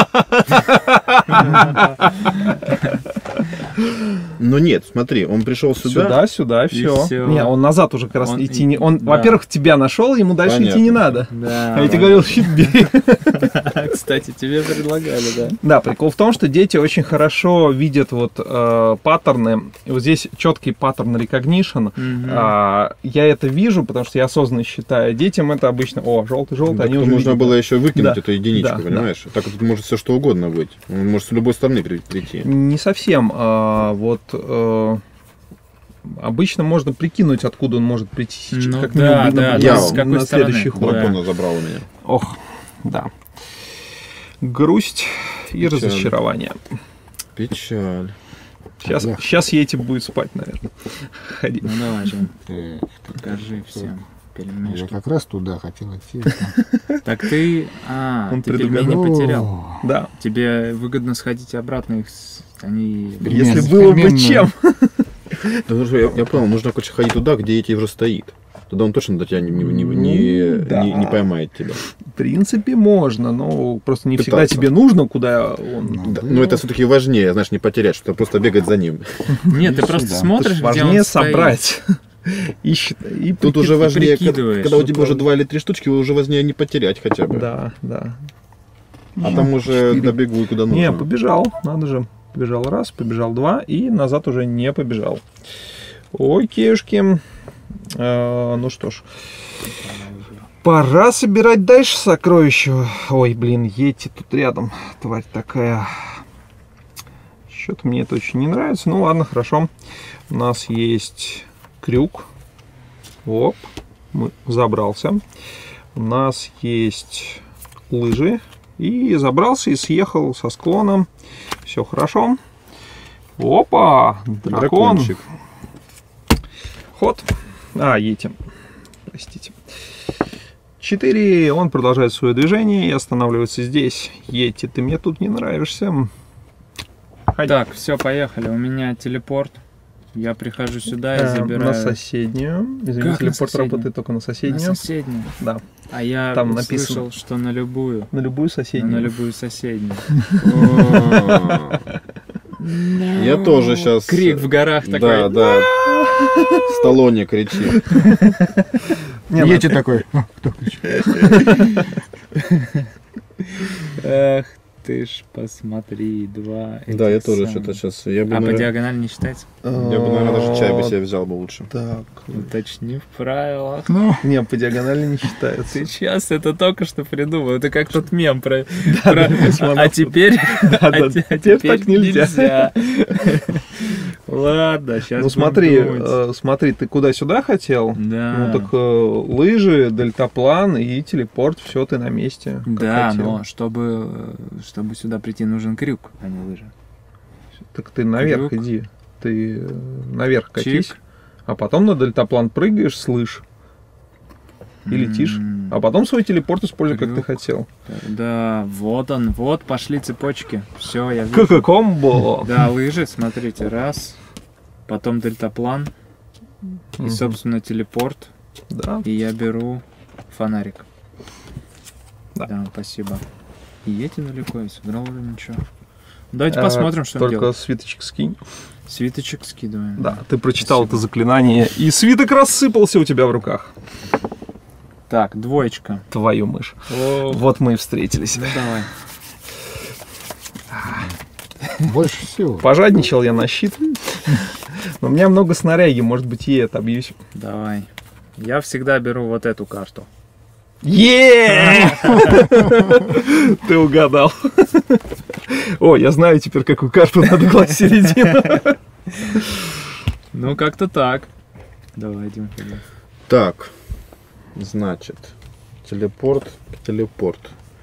мне. Но нет, смотри, он пришел сюда. Сюда, сюда, все. всё. Не, он назад уже как раз Он идти и- не. Он, да. во-первых, тебя нашел, ему дальше Понятно. идти не надо. Да. А я тебе говорил, щит бери. Кстати, тебе предлагали, да? Да, прикол в том, что дети очень хорошо видят вот э, паттерны. И вот здесь четкий паттерн recognition. Мгм. А, я это вижу, потому что я осознанно считаю. Детям это обычно, о, желтый, желтый, Так они то уже нужно видят. было еще выкинуть Да. эту единичку, Да, понимаешь? Так вот тут может все что угодно быть. Он может с любой стороны при- прийти. Не совсем. а, вот э, обычно можно прикинуть, откуда он может прийти сейчас. Ну как да, минимум, да, на, да, на с какой следующий стороны. ход. Да. Дракона забрал у меня. Ох, да. Грусть и Печаль. разочарование. Печаль. Сейчас, Да. сейчас Йети будет спать, наверное. Ходи. Ну давай, Жень, Так, покажи всем я пельмешки. как раз туда хотел идти. Так ты... А, Он ты пельмени предугадал. потерял. О, Да. Тебе выгодно сходить обратно их... с- Они... Пельмени. Если было бы Пельменную. чем. Да, ну, я, я понял, нужно, короче, ходить туда, где эти уже стоит. туда он точно до тебя не, не, не, не, Да. не, не поймает тебя. В принципе, можно, но просто не всегда Пытаться. тебе нужно, куда он... Да, но это все-таки важнее, знаешь, не потерять, что просто бегать за ним. Нет, ты И просто сюда. смотришь, где Важнее он стоит. собрать. И, счит- и Тут прикид- уже важнее, когда, прикидываешь, когда у что тебя уже правда. два или три штучки, уже важнее не потерять хотя бы. Да, да. А там уже Четыре. добегу и куда нужно. Не, побежал, надо же. Побежал раз, побежал два, и назад уже не побежал. Окейшки. Э, ну что ж. Пора собирать дальше сокровища. Ой, блин, едьте тут рядом. Тварь такая. Что-то мне это очень не нравится. Ну ладно, хорошо. У нас есть крюк. Оп. Мы забрался. У нас есть лыжи. И забрался и съехал со склона. Все хорошо. Опа! Дракон. Дракончик. Ход. А, едем. Простите. четыре. Он продолжает свое движение и останавливается здесь. Едьте, ты мне тут не нравишься. Ходи. Так, все, поехали. У меня телепорт. Я прихожу сюда и Э, забираю... На соседнюю. Извините, Как на телепорт соседнюю? работает только на На соседнюю. соседнюю. Да. А я Там услышал, написано. что на любую. На любую Ну, соседнюю. на любую соседнюю. А. Я тоже сейчас... Крик в горах такой. Да, да. Сталлоне кричит. Не, Едете такой. «О, кто кричит?» Эх ты ж, посмотри, два. Да, я этих тоже самых. что-то сейчас... Я бы, А по наверное, диагонали не считается? я бы, наверное, даже чай бы себе взял бы лучше. Так. Уточни в правилах. Ну, Не, по диагонали не считается. Сейчас это только что придумал. Это как тот мем про... про- а, космонавтов. а теперь... Да, а да, те- а теперь теперь так нельзя. Ладно, сейчас. Ну смотри, э, смотри, ты куда сюда хотел? Да. Ну так э, лыжи, дельтаплан и телепорт, все ты на месте. как Да, хотел. но чтобы, э, чтобы сюда прийти, нужен крюк, а не лыжа. Так ты наверх Крюк. иди. Ты э, наверх катись, Чик. а потом на дельтаплан прыгаешь с лыж и летишь. М, А потом свой телепорт используй, как ты Крюк. хотел. Да, вот он, вот пошли цепочки. Все, я вижу. Как комбо! Да, лыжи, смотрите, раз. Потом дельтаплан. И, Мгм. собственно, телепорт. Да. И я беру фонарик. Да. Да, спасибо. И едете далеко, и сыграл уже ничего. Давайте Э, посмотрим, что он Только делает. свиточек скинь. Свиточек скидываем. Да, ты прочитал Спасибо. это заклинание, и свиток рассыпался у тебя в руках. Так, двоечка. Твою мышь. О, Вот мы и встретились. ну давай. больше всего. Пожадничал я на щит. Но у меня много снаряги, может быть, и это обьюсь. Давай. Я всегда беру вот эту карту. е Ты угадал. О, я знаю теперь, какую карту надо класть в середину. Ну, как-то так. Давай, Дим. Так, значит, телепорт, телепорт.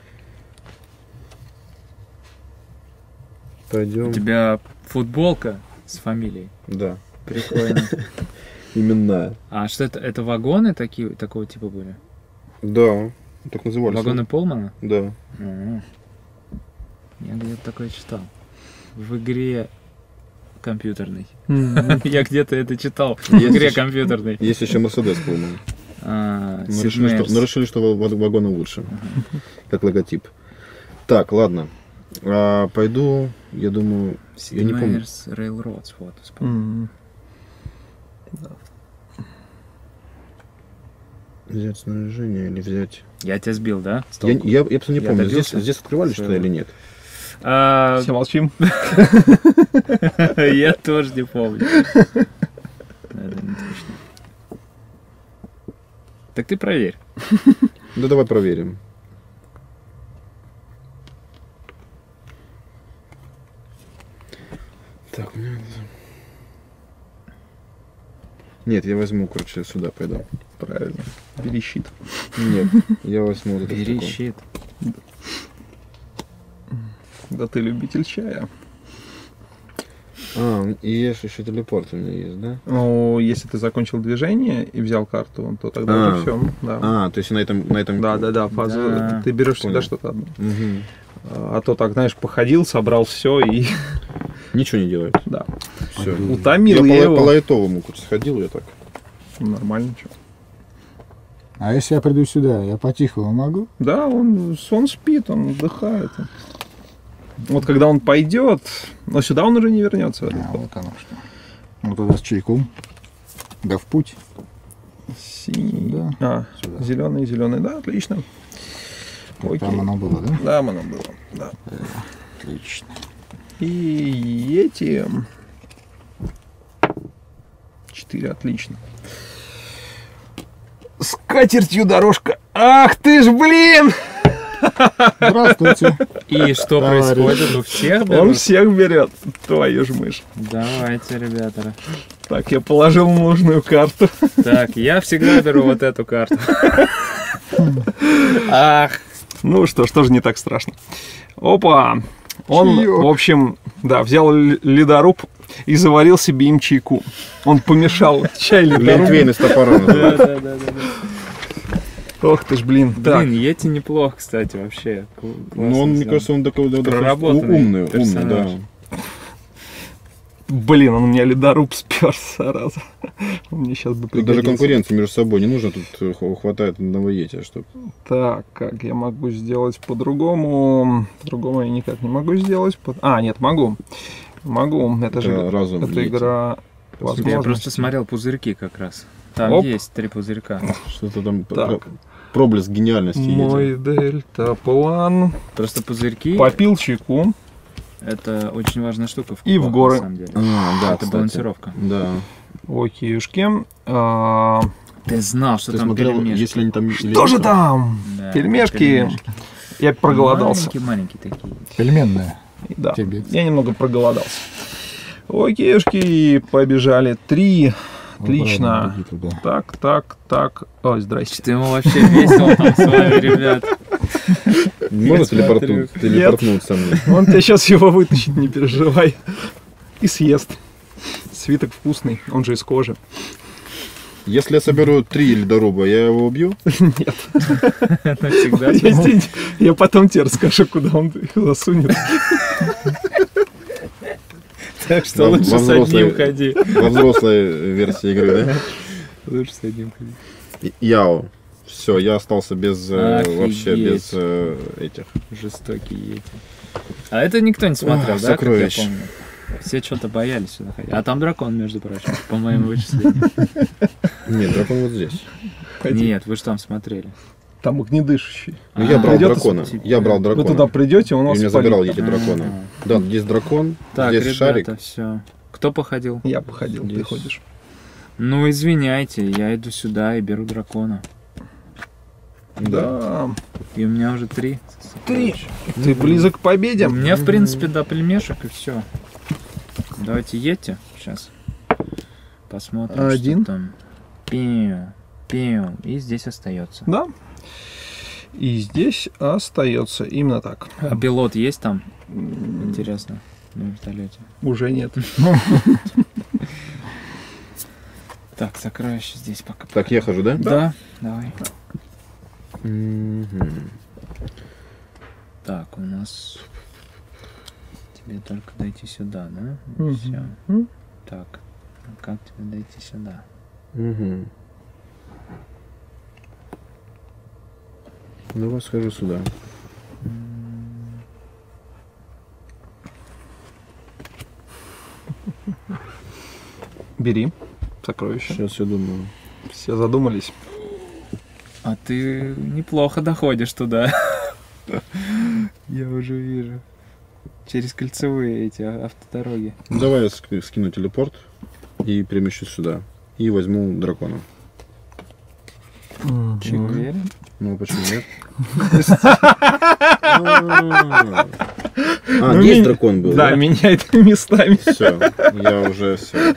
У Пойдем. тебя футболка с фамилией. Да, Прикольно. именная. А что это? Это вагоны такие, такого типа были? Да, так назывались. Вагоны Полмана? Да. М. Я где-то такое читал. В игре компьютерной. Я где-то это читал. В Есть игре еще- компьютерной. Есть еще Мерседес, по-моему. А, Мы решили, что, Сидмейерс. мы решили, что ва- ва- вагоны лучше, как логотип. Так, ладно. А, пойду, я думаю, я не помню. Сидмейерс Railroads. Вот, вспомнил. М. Взять снаряжение или взять... Я тебя сбил, да? с Я, толку? я, я просто не Я помню, здесь, добился здесь открывали что-то своего. или нет? А, Все, молчим. Я тоже не помню. Это не точно. Так ты проверь. Да давай проверим. Так, мне надо... Нет, я возьму, короче, сюда пойду. Правильно. Бери щит. Нет, я возьму вот этот Бери такой. щит. Да ты любитель чая. А, и есть еще телепорт у меня есть, да? Ну, если ты закончил движение и взял карту, то тогда А. уже все. Да. А, то есть на этом... На этом... Да, да, да, фазу. Да. Ты берешь всегда Понял. что-то одно. Мгм. А то так, знаешь, походил, собрал все и Ничего не делает. да. Все. Утомил я я по, его. по лайтовому хоть сходил, я так. Нормально, что. А если я приду сюда, я по-тихому могу? Да, он, он спит, он отдыхает. Вот когда он пойдет, но сюда он уже не вернется. А, вот оно что. Ну тогда с чайком. Да в путь. Синий. Да. А, Сюда. зеленый, зеленый, да, отлично. Окей. Там оно было, да? Да, оно было. Да. Отлично. И эти четыре, отлично. С катертью дорожка. Ах ты ж, блин! Здравствуйте. И что Товарищ. происходит? У всех Он берут? всех берет. Твою ж мышь. Давайте, ребята. Так, я положил нужную карту. Так, я всегда беру вот эту карту. Ах, Ну что ж, тоже не так страшно. Опа! Он, Чаёк. в общем, да, взял л- ледоруб и заварил себе им чайку. Он помешал чай ледоруб. Глинтвейн из топора называется. да-да-да. Ох ты ж, блин. Так, Блин, Йети неплохо, кстати, вообще. Кл- классно Ну, он, мне сделан. кажется, он такой да, Проработанный умный, умный, персонаж. да. блин, он у меня ледоруб спер, зараза. Он мне сейчас бы Тут даже пригодился. конкуренция между собой не нужно, тут э, х- хватает одного Йети, чтобы... Так, как я могу сделать по-другому? По-другому я никак не могу сделать. По- А, нет, могу. Могу. Это, Это же разум это Йети. игра Я возможностей. просто смотрел пузырьки как раз. Там Оп. есть три пузырька. Что-то там Так. про- проблеск гениальности Йети. Мой дельтаплан. Просто пузырьки Попил чайку. это очень важная штука в И в кубах, горы. на самом деле. А, да, Это кстати. балансировка. Да. Окейушки. А, Ты знал, что Ты там смотрел, пельмешки. если они там... или Что же нет, там? Да, Пельмешки. Я проголодался. Маленькие-маленькие такие. Пельменная. Да, Тебе. я немного проголодался. Окейушки, побежали. Три. Отлично. Убрали ноги туда. Так, так, так. Ой, здрасте. Что ему вообще весело там с вами, ребят. Можно Я телепортнуть, смотрю. телепортнуться мне? Он тебя сейчас его вытащит, не переживай. И съест. Свиток вкусный, он же из кожи. Если я соберу три ледоруба, я его убью? Навсегда. Я, тебе- я потом тебе расскажу, куда он их засунет. Так что Во- лучше во с одним взрослой- ходи. Во взрослой версии игры, да? Лучше с одним ходи. И- Яо. Все, я остался без э, Офигеть. вообще без э, этих. Жестокие эти. А это никто не смотрел, Ох, да, как я сокровищ. помню? Все что-то боялись сюда ходить. А там дракон, между прочим, по моему вычислению. Нет, дракон вот здесь. Нет, вы же там смотрели. Там огнедышащий. Ну, я А, брал придётся дракона. типа, Я брал Вы дракона. туда придете, он И вас меня спалит забирал там. эти дракона. А. Да, здесь дракон, Так, здесь шарик. ребята, все. Кто походил? Я походил, ты Здесь. ходишь. Ну, извиняйте, я иду сюда и беру дракона. Да. И у меня уже три. Три. Ты близок к победе. У меня, в принципе, до пельмешек и все. Давайте едьте сейчас. Посмотрим, Один. что там. Пиу, пиу. И здесь остается. Да. И здесь остается именно так. А пилот есть там? Интересно. На вертолете. Уже нет. Так, сокровище здесь пока. Так, я хожу, да? Да, давай. Мгм. Так, у нас... Тебе только дойти сюда, да? Мгм. Все. М. Так, а как тебе дойти сюда? Мгм. Давай схожу сюда. Бери сокровища. Сейчас я думаю. Все задумались. А ты неплохо доходишь туда. Я уже вижу. Через кольцевые эти а- автодороги. Ну, давай я ски- скину телепорт и перемещусь сюда. И возьму дракона. Ты уверен? Ну, почему нет? А, Ну, здесь ми- дракон был, Да, да? меняет местами. Все, я уже все.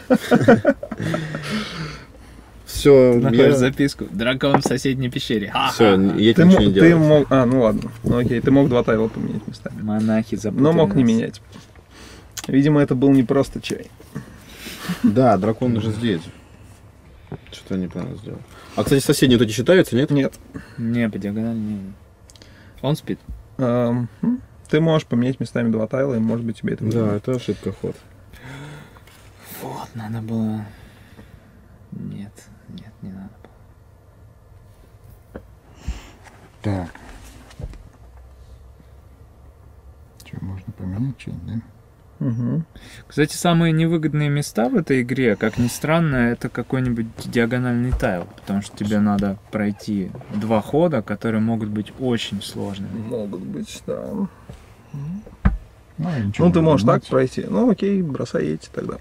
Все, Ты находишь я... записку. Дракон в соседней пещере. Все, я Ты, ничего мо- не ты делаю. мог... А, ну ладно. Ну окей, ты мог два тайла поменять местами. Монахи запутали Но мог не нас. менять. Видимо, это был не просто чай. Да, дракон уже здесь. Что-то я неправильно сделал. А, кстати, соседние вот эти считаются, нет? Нет. Не, по диагонали не. Он спит. Эм, м, Ты можешь поменять местами два тайла, и может быть тебе это Да, выгодно. это ошибка ход. Вот, надо было... Нет, нет, не надо было. Кстати, самые невыгодные места в этой игре, как ни странно, это какой-нибудь диагональный тайл, потому что тебе надо пройти два хода, которые могут быть очень сложными. Могут быть, да. Ну, Ну, ты можешь так пройти. Ну, окей, бросай Йети тогда.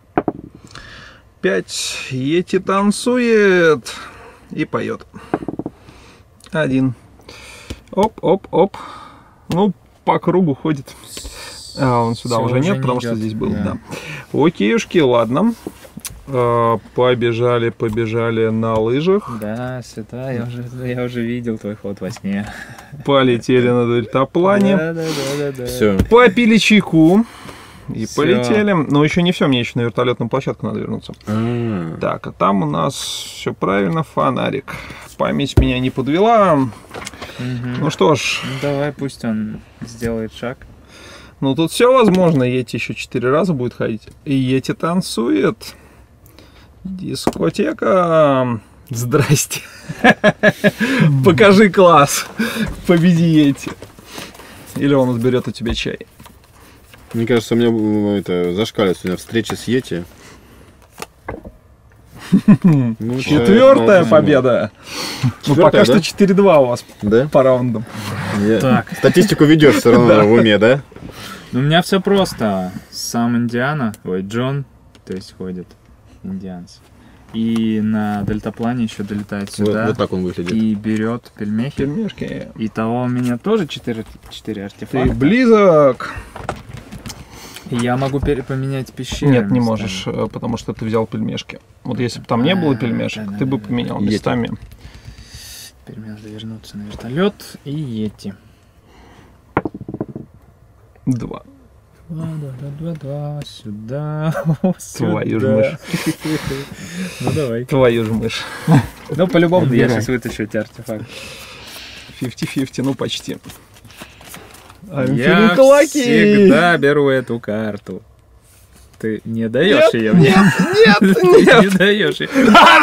Пять. Йети танцует и поет. Один. Оп-оп-оп. Ну, по кругу ходит. А, он сюда Всё, уже уже нет, не потому идёт, что здесь был, да. да. Окейушки, ладно. А, побежали, побежали на лыжах. Да, сюда, я уже, я уже видел твой ход во сне. Полетели на дельтаплане. Да, да, да, да, да. Все. Попили чайку. И Всё. полетели. Но еще не все, мне еще на вертолетную площадку надо вернуться. А, Так, а там у нас все правильно, фонарик. Память меня не подвела. Мгм. Ну что ж, Ну, давай, пусть он сделает шаг. ну тут все возможно. Йети еще четыре раза будет ходить. И Йети танцует. Дискотека. Здрасте. Покажи класс. Победи Йети. Или он отберет у тебя чай. мне кажется, у меня э, это зашкаливает сегодня встреча с Йети. Ну, Четвертая чай, победа. Ну Четвёртая, пока да? что четыре-два у вас Да? по раундам. Я- Так. Статистику ведешь все равно в уме, да? Ну, у меня все просто. Сам Индиана, ой, Джон, то есть ходит индианцы. И на дельтаплане еще долетает Вот, сюда вот так он выглядит. и берет пельмехи. Пельмешки. Итого у меня тоже четыре, четыре Ты артефакта. близок. И я могу пере- поменять пещеры. Нет, не местами. можешь, э, потому что ты взял пельмешки. Вот если бы там не было А, пельмешек, да-да-да. ты бы поменял Йети. местами. Теперь мне надо вернуться на вертолет и Йети. Два. Два, два, два, два, два, сюда, о, Твою ж сюда. мышь. Ну давай. Твою же мышь. Ну по-любому я Выбирай. сейчас вытащу эти артефакты. пятьдесят пятьдесят, ну почти. I'm Я feeling lucky. всегда беру эту карту. Ты не даешь ее мне. Нет, Ты нет. не даешь ее.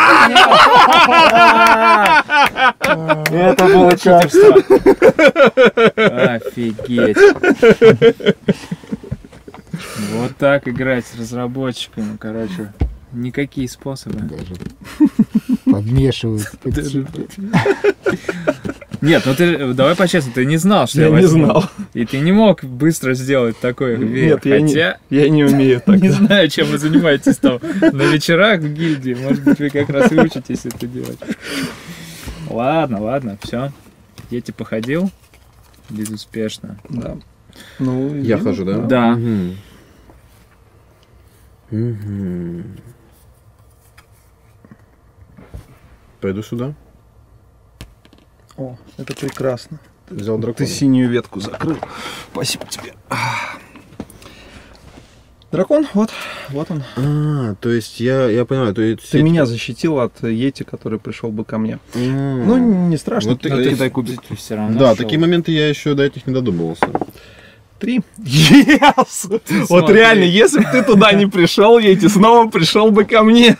Это было Читерство. Офигеть. Вот так играть с разработчиками, короче. Никакие способы. Даже подмешивают. Нет, ну ты давай по-честному, ты не знал, что я, Я не возьму. знал. И ты не мог быстро сделать такой веер. Нет, я не, Хотя, я не умею так. не знаю, чем вы занимаетесь там на вечерах в гильдии. Может быть, вы как раз и учитесь это делать. Ладно, ладно, все. Йети походил. Безуспешно. Да. Ну, Я хожу, да? Да. Мгм. Мгм. Пойду сюда. О, это прекрасно. Взял Ты дракона. синюю ветку закрыл. Спасибо тебе. Ах. Дракон, вот, вот он. А, то есть я, я понимаю, то есть... Ты меня защитил от Йети, который пришел бы ко мне. М. Ну, не страшно, Вот ты- ты ты- кидай кубик. Ты все равно Да, шел. такие моменты я еще до этих не додумывался. Три. Yes! Вот смотри. реально, если бы ты туда не пришел, Йети снова пришел бы ко мне.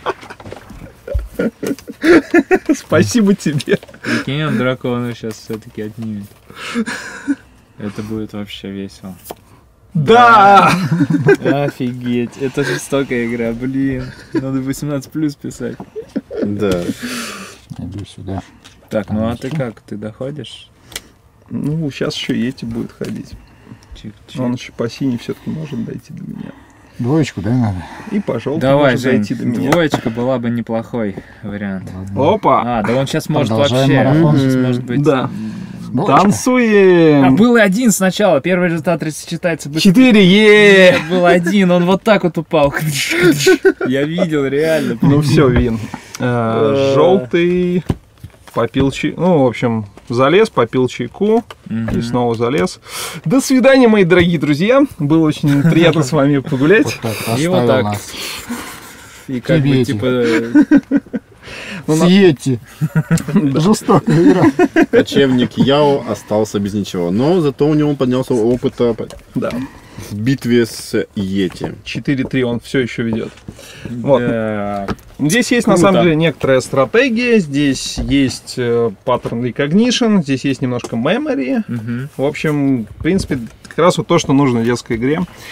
Спасибо тебе. Прикинь, он дракона сейчас все-таки отнимет. Это будет вообще весело. Да! Офигеть, это жестокая игра, блин. Надо восемнадцать плюс писать. Да. Иду сюда. Так, ну а ты как? Ты доходишь? Ну, сейчас еще Йети будет ходить. Чик-чик. Он еще по синей все-таки может дойти до меня. Двоечку, да, надо? И по желтому Давай, может Жень, дойти до меня. двоечка была бы неплохой вариант. Опа! А, да он сейчас может Продолжаем вообще. марафон. Он сейчас может быть. Да. Двоечка. Танцуем! А был один сначала, первый результат считается быстрее. Четыре, е Нет, был один, он вот так вот упал. Я видел, реально. Ну все, Вин. Э, Желтый попил чай. Ну, в общем, залез, попил чайку и Мгм. снова залез. До свидания, мои дорогие друзья. Было очень приятно с вами погулять. Вот так, И вот оставил так. нас. И как бы Тебе типа. Ну, на- Сиети. Жестокая игра. Кочевник Яо остался без ничего, но зато у него поднялся опыта Да. в битве с Йети. четыре-три он все еще ведет. Вот. Да. Здесь есть, на Круто. самом деле, некоторая стратегия. Здесь есть э, паттерн recognition, здесь есть немножко memory. Мгм. В общем, в принципе, как раз вот то, что нужно в детской игре.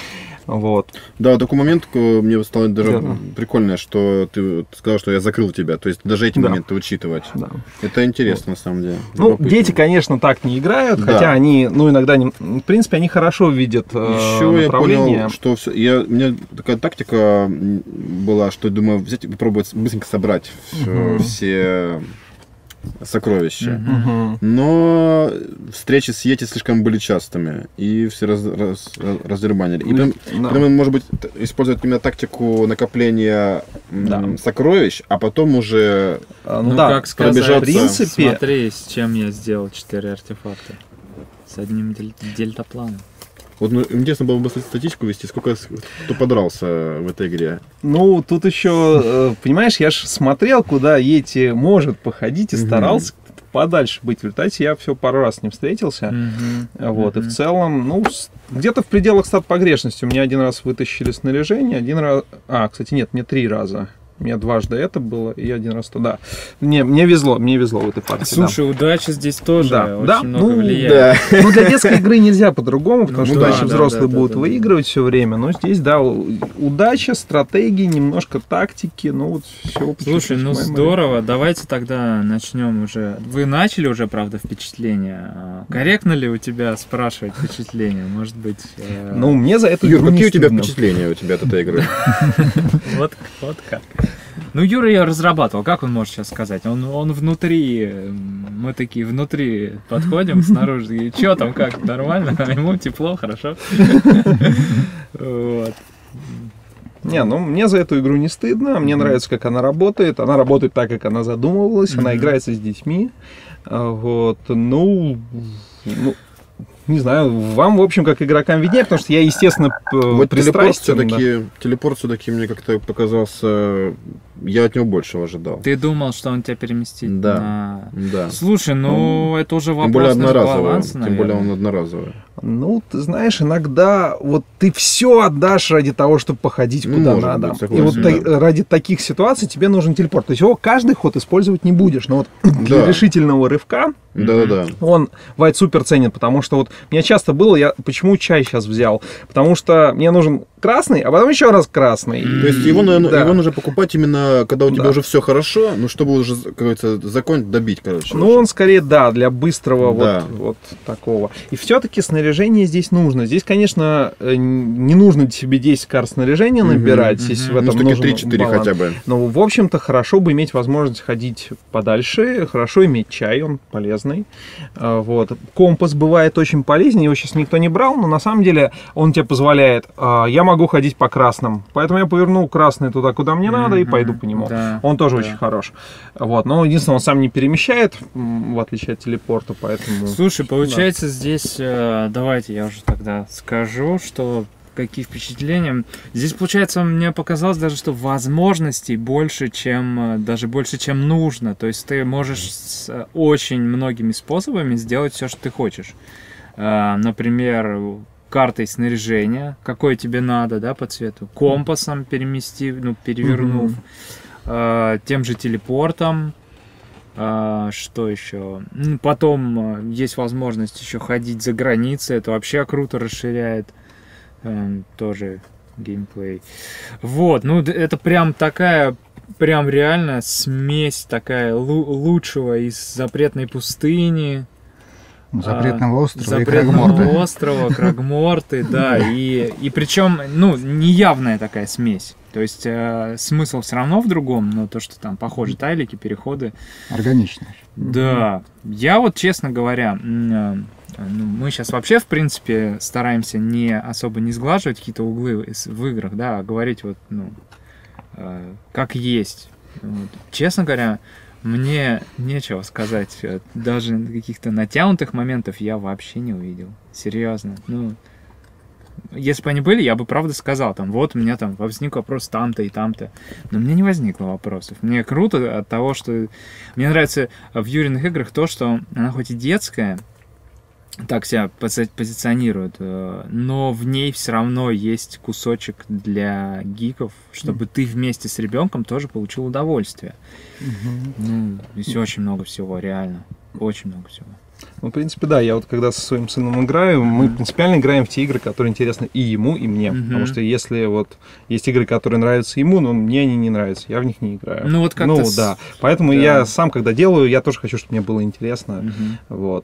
Вот. Да, такой момент мне стало даже Верно. прикольно, что ты сказал, что я закрыл тебя. То есть даже эти да. моменты учитывать. Да. Это интересно, вот. на самом деле. Ну, дети, конечно, так не играют, да. хотя они, ну, иногда, не, в принципе, они хорошо видят Еще э, направление. я понял, что все, я, у меня такая тактика была, что, думаю, взять и попробовать быстренько собрать угу. все... сокровища. Mm-hmm. Но встречи с Йети слишком были частыми, и все раз, раз, раздербанили. И прям, no. прям, может быть, использовать именно тактику накопления да. сокровищ, а потом уже а, ну, ну, да, как сказать, в принципе... Смотри, с чем я сделал четыре артефакта. С одним дель- дельтапланом. Вот ну, интересно было бы статистику вести, сколько кто подрался в этой игре. Ну, тут еще, понимаешь, я же смотрел, куда Йети может походить, и mm-hmm. старался подальше быть. В результате я все пару раз с ним встретился. Mm-hmm. Вот, mm-hmm. и в целом, ну, где-то в пределах стат погрешности. У меня один раз вытащили снаряжение, один раз... А, кстати, нет, мне три раза. У меня дважды это было, и один раз туда. Не, мне везло, мне везло в этой партии. Слушай, да. удача здесь тоже да. очень да. много ну, влияет. Да. Ну, для детской игры нельзя по-другому, потому ну, что да, иначе да, взрослые да, будут да, выигрывать да. все время. Но здесь, да, удача, стратегии, немножко тактики, ну вот все. Слушай, ну здорово, давайте тогда начнем уже. Вы начали уже, правда, впечатление. Корректно ли у тебя спрашивать впечатление? Может быть... Э... Ну, мне за это Юр, какие у тебя впечатления у тебя от этой игры? Вот как. Ну, Юра ее разрабатывал, как он может сейчас сказать? Он, он внутри, мы такие внутри подходим снаружи, и что там, как, нормально? Ему тепло, хорошо? Вот. Не, ну мне за эту игру не стыдно, мне mm-hmm. нравится, как она работает, она работает так, как она задумывалась, mm-hmm. она играется с детьми, вот, ну, ну, не знаю, вам, в общем, как игрокам виднее, потому что я, естественно, вот телепорт все-таки, да. телепорт все-таки мне как-то показался, я от него большего ожидал. Ты думал, что он тебя переместит? Да, на... да. Слушай, ну, это уже вопрос тем более одноразовый, баланса, тем более он одноразовый. Ну, ты знаешь, иногда вот ты все отдашь ради того, чтобы походить ну, куда надо. Быть, согласен, и вот да. та, ради таких ситуаций тебе нужен телепорт. То есть его каждый ход использовать не будешь. Но вот да. для решительного рывка да, да. он White супер ценен, потому что вот у меня часто было, я почему чай сейчас взял? Потому что мне нужен красный, а потом еще раз красный. То есть его, наверное, да. его нужно покупать именно, когда у тебя да. уже все хорошо, ну, чтобы уже, как говорится, закончить, добить, короче. Ну, он скорее, да, для быстрого да. вот, вот такого. И все-таки снаряжение здесь нужно. Здесь, конечно, не нужно себе десять карт снаряжения набирать. Угу, здесь угу. в этом ну, три-четыре хотя бы. Но, в общем-то, хорошо бы иметь возможность ходить подальше, хорошо иметь чай, он полезный. Вот. Компас бывает очень полезен, его сейчас никто не брал, но на самом деле он тебе позволяет, я могу ходить по красным, поэтому я поверну красный туда, куда мне надо, mm-hmm. и пойду по нему. Да, он тоже да. очень хорош. Вот. Но единственное, он сам не перемещает, в отличие от телепорта, поэтому... Слушай, получается, да. здесь, давайте я уже тогда скажу, что какие впечатления. Здесь, получается, мне показалось даже, что возможностей больше, чем даже больше, чем нужно. То есть ты можешь с очень многими способами сделать все, что ты хочешь. Например, картой снаряжения, какое тебе надо, да, по цвету, компасом переместив, ну, перевернув, mm-hmm. тем же телепортом. Что еще? Потом есть возможность еще ходить за границей, это вообще круто расширяет тоже геймплей. Вот, ну это прям такая, прям реально смесь такая лучшего из запретной пустыни. Запретного острова Запретного и Крагморты. острова, Крагморты, да, и, и причем, ну, неявная такая смесь. То есть э, смысл все равно в другом, но то, что там похожи тайлики, переходы. Органично. Да. Я вот, честно говоря, э, ну, мы сейчас вообще, в принципе, стараемся не особо не сглаживать какие-то углы в играх, да, а говорить вот, ну, э, как есть. Вот. Честно говоря, мне нечего сказать. Даже каких-то натянутых моментов я вообще не увидел. Серьезно. Ну, если бы они были, я бы правда сказал, там, вот у меня там возник вопрос там-то и там-то. Но мне не возникло вопросов. Мне круто от того, что... Мне нравится в Юриных играх то, что она хоть и детская, так себя пози- позиционирует, но в ней все равно есть кусочек для гиков, чтобы mm. ты вместе с ребенком тоже получил удовольствие. Mm-hmm. Ну, здесь очень много всего, реально. Очень много всего. Ну, в принципе, да, я вот когда со своим сыном играю, мы принципиально играем в те игры, которые интересны и ему, и мне. Mm-hmm. Потому что если вот есть игры, которые нравятся ему, но мне они не нравятся, я в них не играю. Ну, вот как-то... Ну, с... да. Поэтому да. я сам, когда делаю, я тоже хочу, чтобы мне было интересно. Mm-hmm. Вот.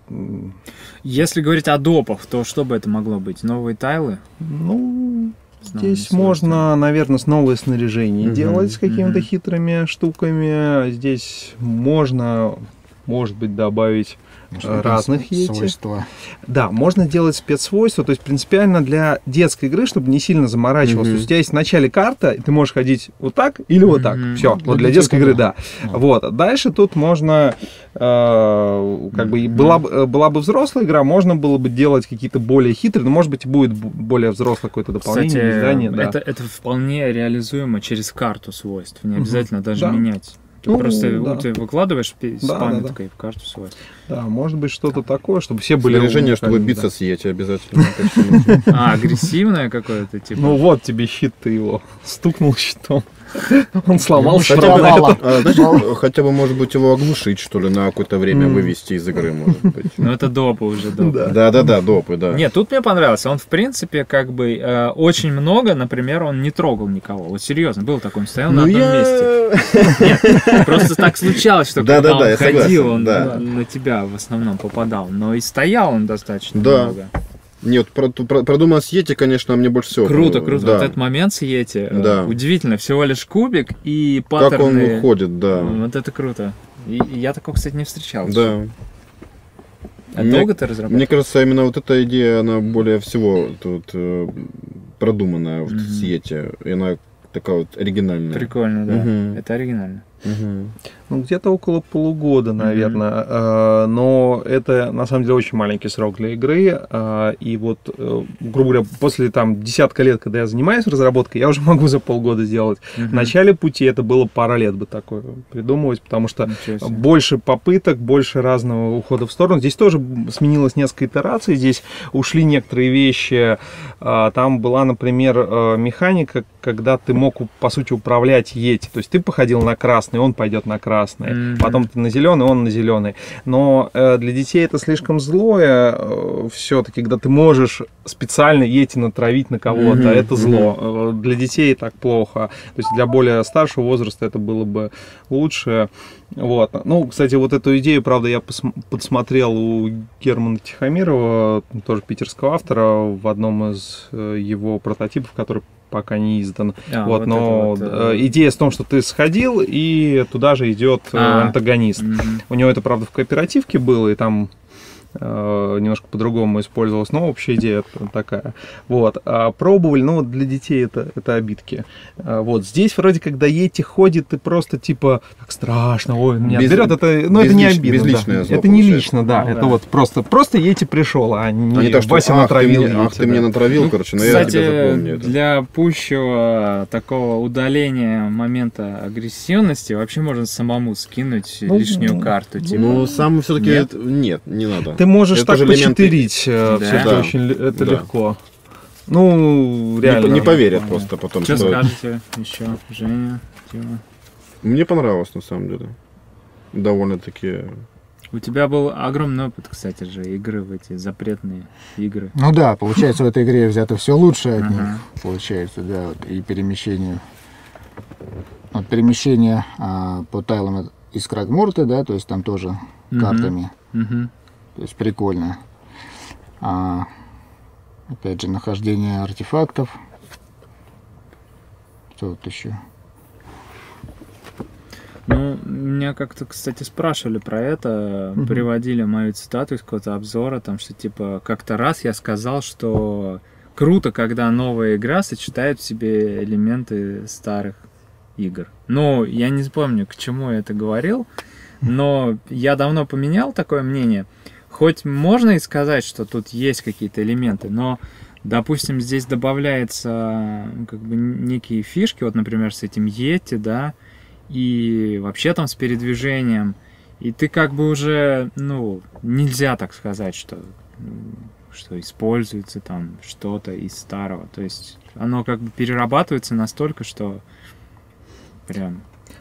Если говорить о допах, то что бы это могло быть? Новые тайлы? Ну... Здесь можно, наверное, с новое снаряжение mm-hmm. делать с какими-то mm-hmm. хитрыми штуками. Здесь можно, может быть, добавить может, разных йети. Да, можно делать спецсвойства. То есть принципиально для детской игры, чтобы не сильно заморачиваться. Mm-hmm. То есть у тебя есть в начале карта, и ты можешь ходить вот так или mm-hmm. вот так. Все, вот для детской игры, да. Mm-hmm. Вот. Дальше тут можно, э, как бы, mm-hmm. была, была бы взрослая игра, можно было бы делать какие-то более хитрые, но, может быть, будет более взрослое какое-то дополнение. Кстати, издание, да. это, это вполне реализуемо через карту свойств. Не обязательно mm-hmm. даже да. менять. Ты ну, просто да. ты выкладываешь с да, памяткой да, да. в карту свойств. Да, может быть что-то такое, чтобы все были... Снаряжение, чтобы биться да. с йети обязательно. А, агрессивное какое-то типа? Ну вот тебе щит, ты его стукнул щитом. Он сломался. Хотя бы, а, знаете, хотя бы, может быть, его оглушить, что ли, на какое-то время mm. вывести из игры, может быть. Ну, это допы уже, допы. Да-да-да, допы, да. Нет, тут мне понравился. Он, в принципе, как бы, э, очень много, например, он не трогал никого. Вот серьезно, был такой, он стоял ну на одном я... месте. Нет, просто так случалось, что да, когда да, он да, ходил, он да. на, на тебя в основном попадал. Но и стоял он достаточно да. много. Нет, продумано с йети, конечно, мне больше всего. Круто, круто. Да. Вот этот момент с йети, да. удивительно. Всего лишь кубик и паттерны. Как он уходит, да. Вот это круто. И я такого, кстати, не встречал. Да. А мне, долго ты разрабатывал? Мне кажется, именно вот эта идея, она более всего тут э, продуманная вот, mm-hmm. с йети. И она такая вот оригинальная. Прикольно, да. Mm-hmm. Это оригинально. Угу. Ну, где-то около полугода, наверное. Mm-hmm. Но это, на самом деле, очень маленький срок для игры. И вот, грубо говоря, после там десятка лет, когда я занимаюсь разработкой, я уже могу за полгода сделать. Mm-hmm. В начале пути это было пара лет бы такое придумывать, потому что больше попыток, больше разного ухода в сторону. Здесь тоже сменилось несколько итераций. Здесь ушли некоторые вещи. Там была, например, механика, когда ты мог, по сути, управлять йети. То есть ты походил на красный, он пойдет на красный. Mm-hmm. Потом ты на зеленый, он на зеленый. Но э, для детей это слишком злое э, все-таки, когда ты можешь специально йети натравить на кого-то. Mm-hmm. Это зло. Mm-hmm. Для детей так плохо. То есть для более старшего возраста это было бы лучше. Вот. Ну, кстати, вот эту идею, правда, я пос- подсмотрел у Германа Тихомирова, тоже питерского автора, в одном из э, его прототипов, который пока не издан. А, вот, вот но вот, э... идея в том, что ты сходил, и туда же идет а, антагонист. Угу. У него это, правда, в кооперативке было, и там э, немножко по-другому использовалось, но общая идея такая. Вот. А пробовали, ну, вот для детей это, это обидки. А, вот. Здесь вроде, когда йети ходит, ты просто типа, как страшно, ой, меня Без, берет, это, ну, это не обидно. Да. Зло, это не лично, да, ну, это да. вот просто, просто йети пришел, а не, а не так, что, Вася ах, натравил. Ты мне, ах, ты да. мне натравил, ну, короче, но кстати, я тебя запомню. Для пущего такого удаления момента агрессивности вообще можно самому скинуть ну, лишнюю ну, карту. Типа. Ну, сам все-таки нет? нет, не надо. Ты можешь это так почетырить, да. все это да. очень это да. легко. Ну, реально. Не, не поверят просто потом. Что, что скажете еще, Женя, Тима? Мне понравилось, на самом деле. Довольно-таки... У тебя был огромный опыт, кстати же, игры в эти запретные игры. Ну да, получается, в этой игре взято все лучшее от них. Получается, да, вот, и перемещение. Вот перемещение а, по тайлам из Крагморты, да, то есть там тоже картами. То есть прикольно. А, опять же, нахождение артефактов. Что вот еще? Ну, меня как-то, кстати, спрашивали про это, mm-hmm. приводили мою цитату из какого-то обзора, там, что, типа, как-то раз я сказал, что круто, когда новая игра сочетает в себе элементы старых игр. Ну, я не помню, к чему я это говорил, но я давно поменял такое мнение. Хоть можно и сказать, что тут есть какие-то элементы, но, допустим, здесь добавляются как бы некие фишки, вот, например, с этим йети, да, и вообще там с передвижением, и ты как бы уже, ну, нельзя так сказать, что, что используется там что-то из старого, то есть оно как бы перерабатывается настолько, что прям...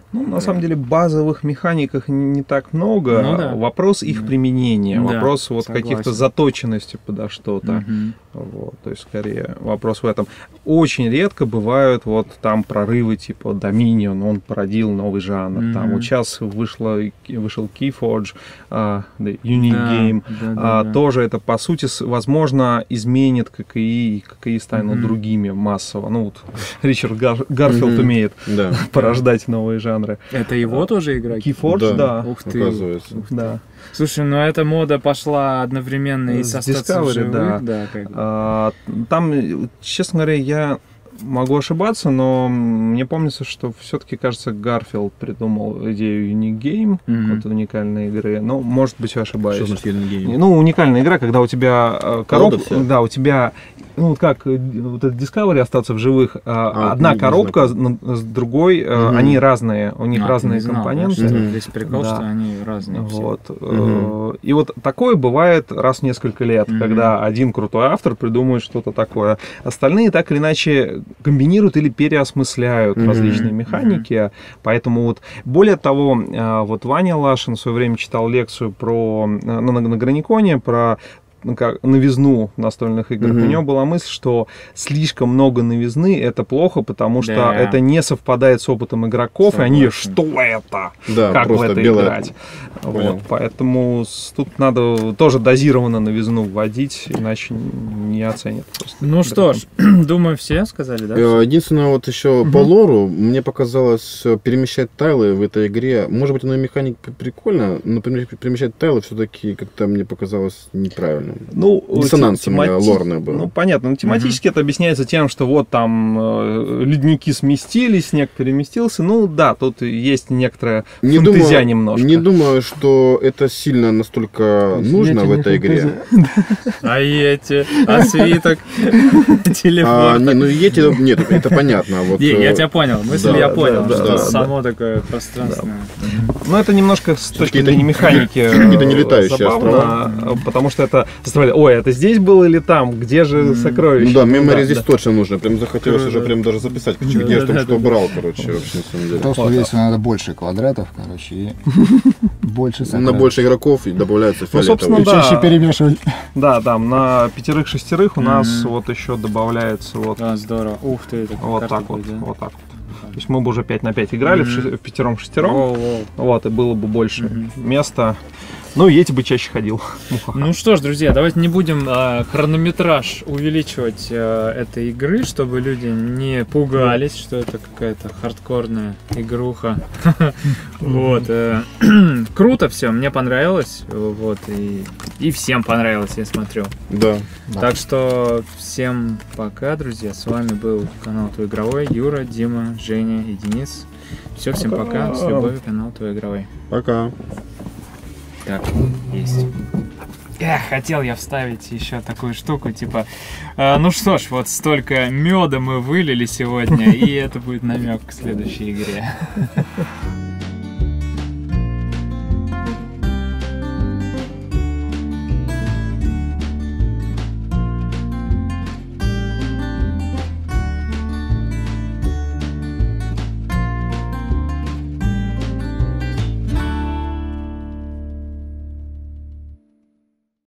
Ну, на самом деле, базовых механиках не так много. Ну, да. Вопрос их применения, Да, вопрос вот согласен. каких-то заточенности подо что-то. Мгм. Вот, то есть, скорее, вопрос в этом. Очень редко бывают вот там прорывы типа Dominion, он породил новый жанр. Мгм. Там вот сейчас вышло, вышел Keyforge, uh, the Unique Да, Game. да, да, А, да. Тоже это, по сути, с- возможно, изменит ККИ, и ККИ станут Мгм. другими массово. Ну, вот Ричард Гар- Гарфилд Мгм. умеет Да. порождать новые жанры. Это его тоже игра? Keyforge, да. Ух ты. Оказывается. Да. Слушай, ну эта мода пошла одновременно и С со остаться в Discovery, живых, да. да, как бы. А, Там, честно говоря, я могу ошибаться, но мне помнится, что все-таки, кажется, Гарфилд придумал идею Unique Game, Мгм. вот уникальной игры. Ну, может быть, я ошибаюсь. Что значит Hidden Game? Ну, уникальная игра, когда у тебя э, Колода коробка, вся? да, у тебя, ну, вот как э, вот этот Discovery остаться в живых, а, А, одна не- не коробка знаю. с, с другой, э, Мгм. они разные, у них А, ты разные не знал, да, компоненты. что Мгм. Весь прикол, Да. что они разные все. Вот. э, И вот такое бывает раз в несколько лет, Мгм. когда один крутой автор придумывает что-то такое. Остальные так или иначе комбинируют или переосмысляют Мгм. различные механики. Поэтому вот более того, э, вот Ваня Лашин в свое время читал лекцию про э, ну, на, на Граниконе про ну, как, новизну настольных игр. Мгм. У него была мысль, что слишком много новизны это плохо, потому что Да. это не совпадает с опытом игроков, и они Согласен. что это? Да, Как в просто это белое. играть? Понял. Вот, поэтому с- тут надо тоже дозированно новизну вводить, иначе не оценят. просто. Ну что ж, думаю, все сказали, да? Э, Единственное, вот еще по лору, мне показалось э, перемещать тайлы в этой игре. Может быть, оно и механика прикольно, но пере- перемещать тайлы все-таки как-то мне показалось неправильным. Ну, Диссонанс те- у меня темати- лорный был. Ну, понятно. Но тематически это объясняется тем, что вот там э, ледники сместились, снег переместился. Ну, да, тут есть некоторая Не фантазия думаю, немножко. не думаю, что это сильно настолько нужно в этой игре. А эти, а свиток, А, телефон. не, ну эти, нет, это понятно. а Вот, Не, я э, тебя понял, мысль да, я да, понял, да, что да, само такое пространственное. Ну, это немножко с точки Какие-то зрения механики какие-то э, не летающие забавно, э, потому что это заставляли, ой, это здесь было или там, где же сокровище? Ну да, мемори да, здесь да. точно нужно. Прям захотелось Да, уже да. прям даже записать, Да, где я да, там да, что да. брал, короче, вообще на самом деле. Просто если надо больше квадратов, короче, и больше На сокровищ. больше игроков и добавляется Ну, собственно, фиолетовый. да. Чаще перемешивать. Да, там на пятерых-шестерых у нас Мгм. вот еще добавляется вот, Да, здорово. Ух ты, это вот карта так вот, будет, да? вот так вот. То есть мы бы уже пять на пять играли в Мгм. ши- в пятером-шестером, Воу, воу. вот, и было бы больше Мгм. места. Ну, и эти бы чаще ходил. Мухаха. Ну что ж, друзья, давайте не будем а, хронометраж увеличивать а, этой игры, чтобы люди не пугались, что это какая-то хардкорная игруха. Вот. э, Круто все, мне понравилось. Вот. И и всем понравилось, я смотрю. Да. Да. Так что всем пока, друзья. С вами был канал Твой Игровой. Юра, Дима, Женя и Денис. Все, всем пока. С любовью, канал Твой Игровой. Пока. Так, есть. Эх, хотел я вставить еще такую штуку, типа, э, ну что ж, вот столько меда мы вылили сегодня, и это будет намек к следующей игре.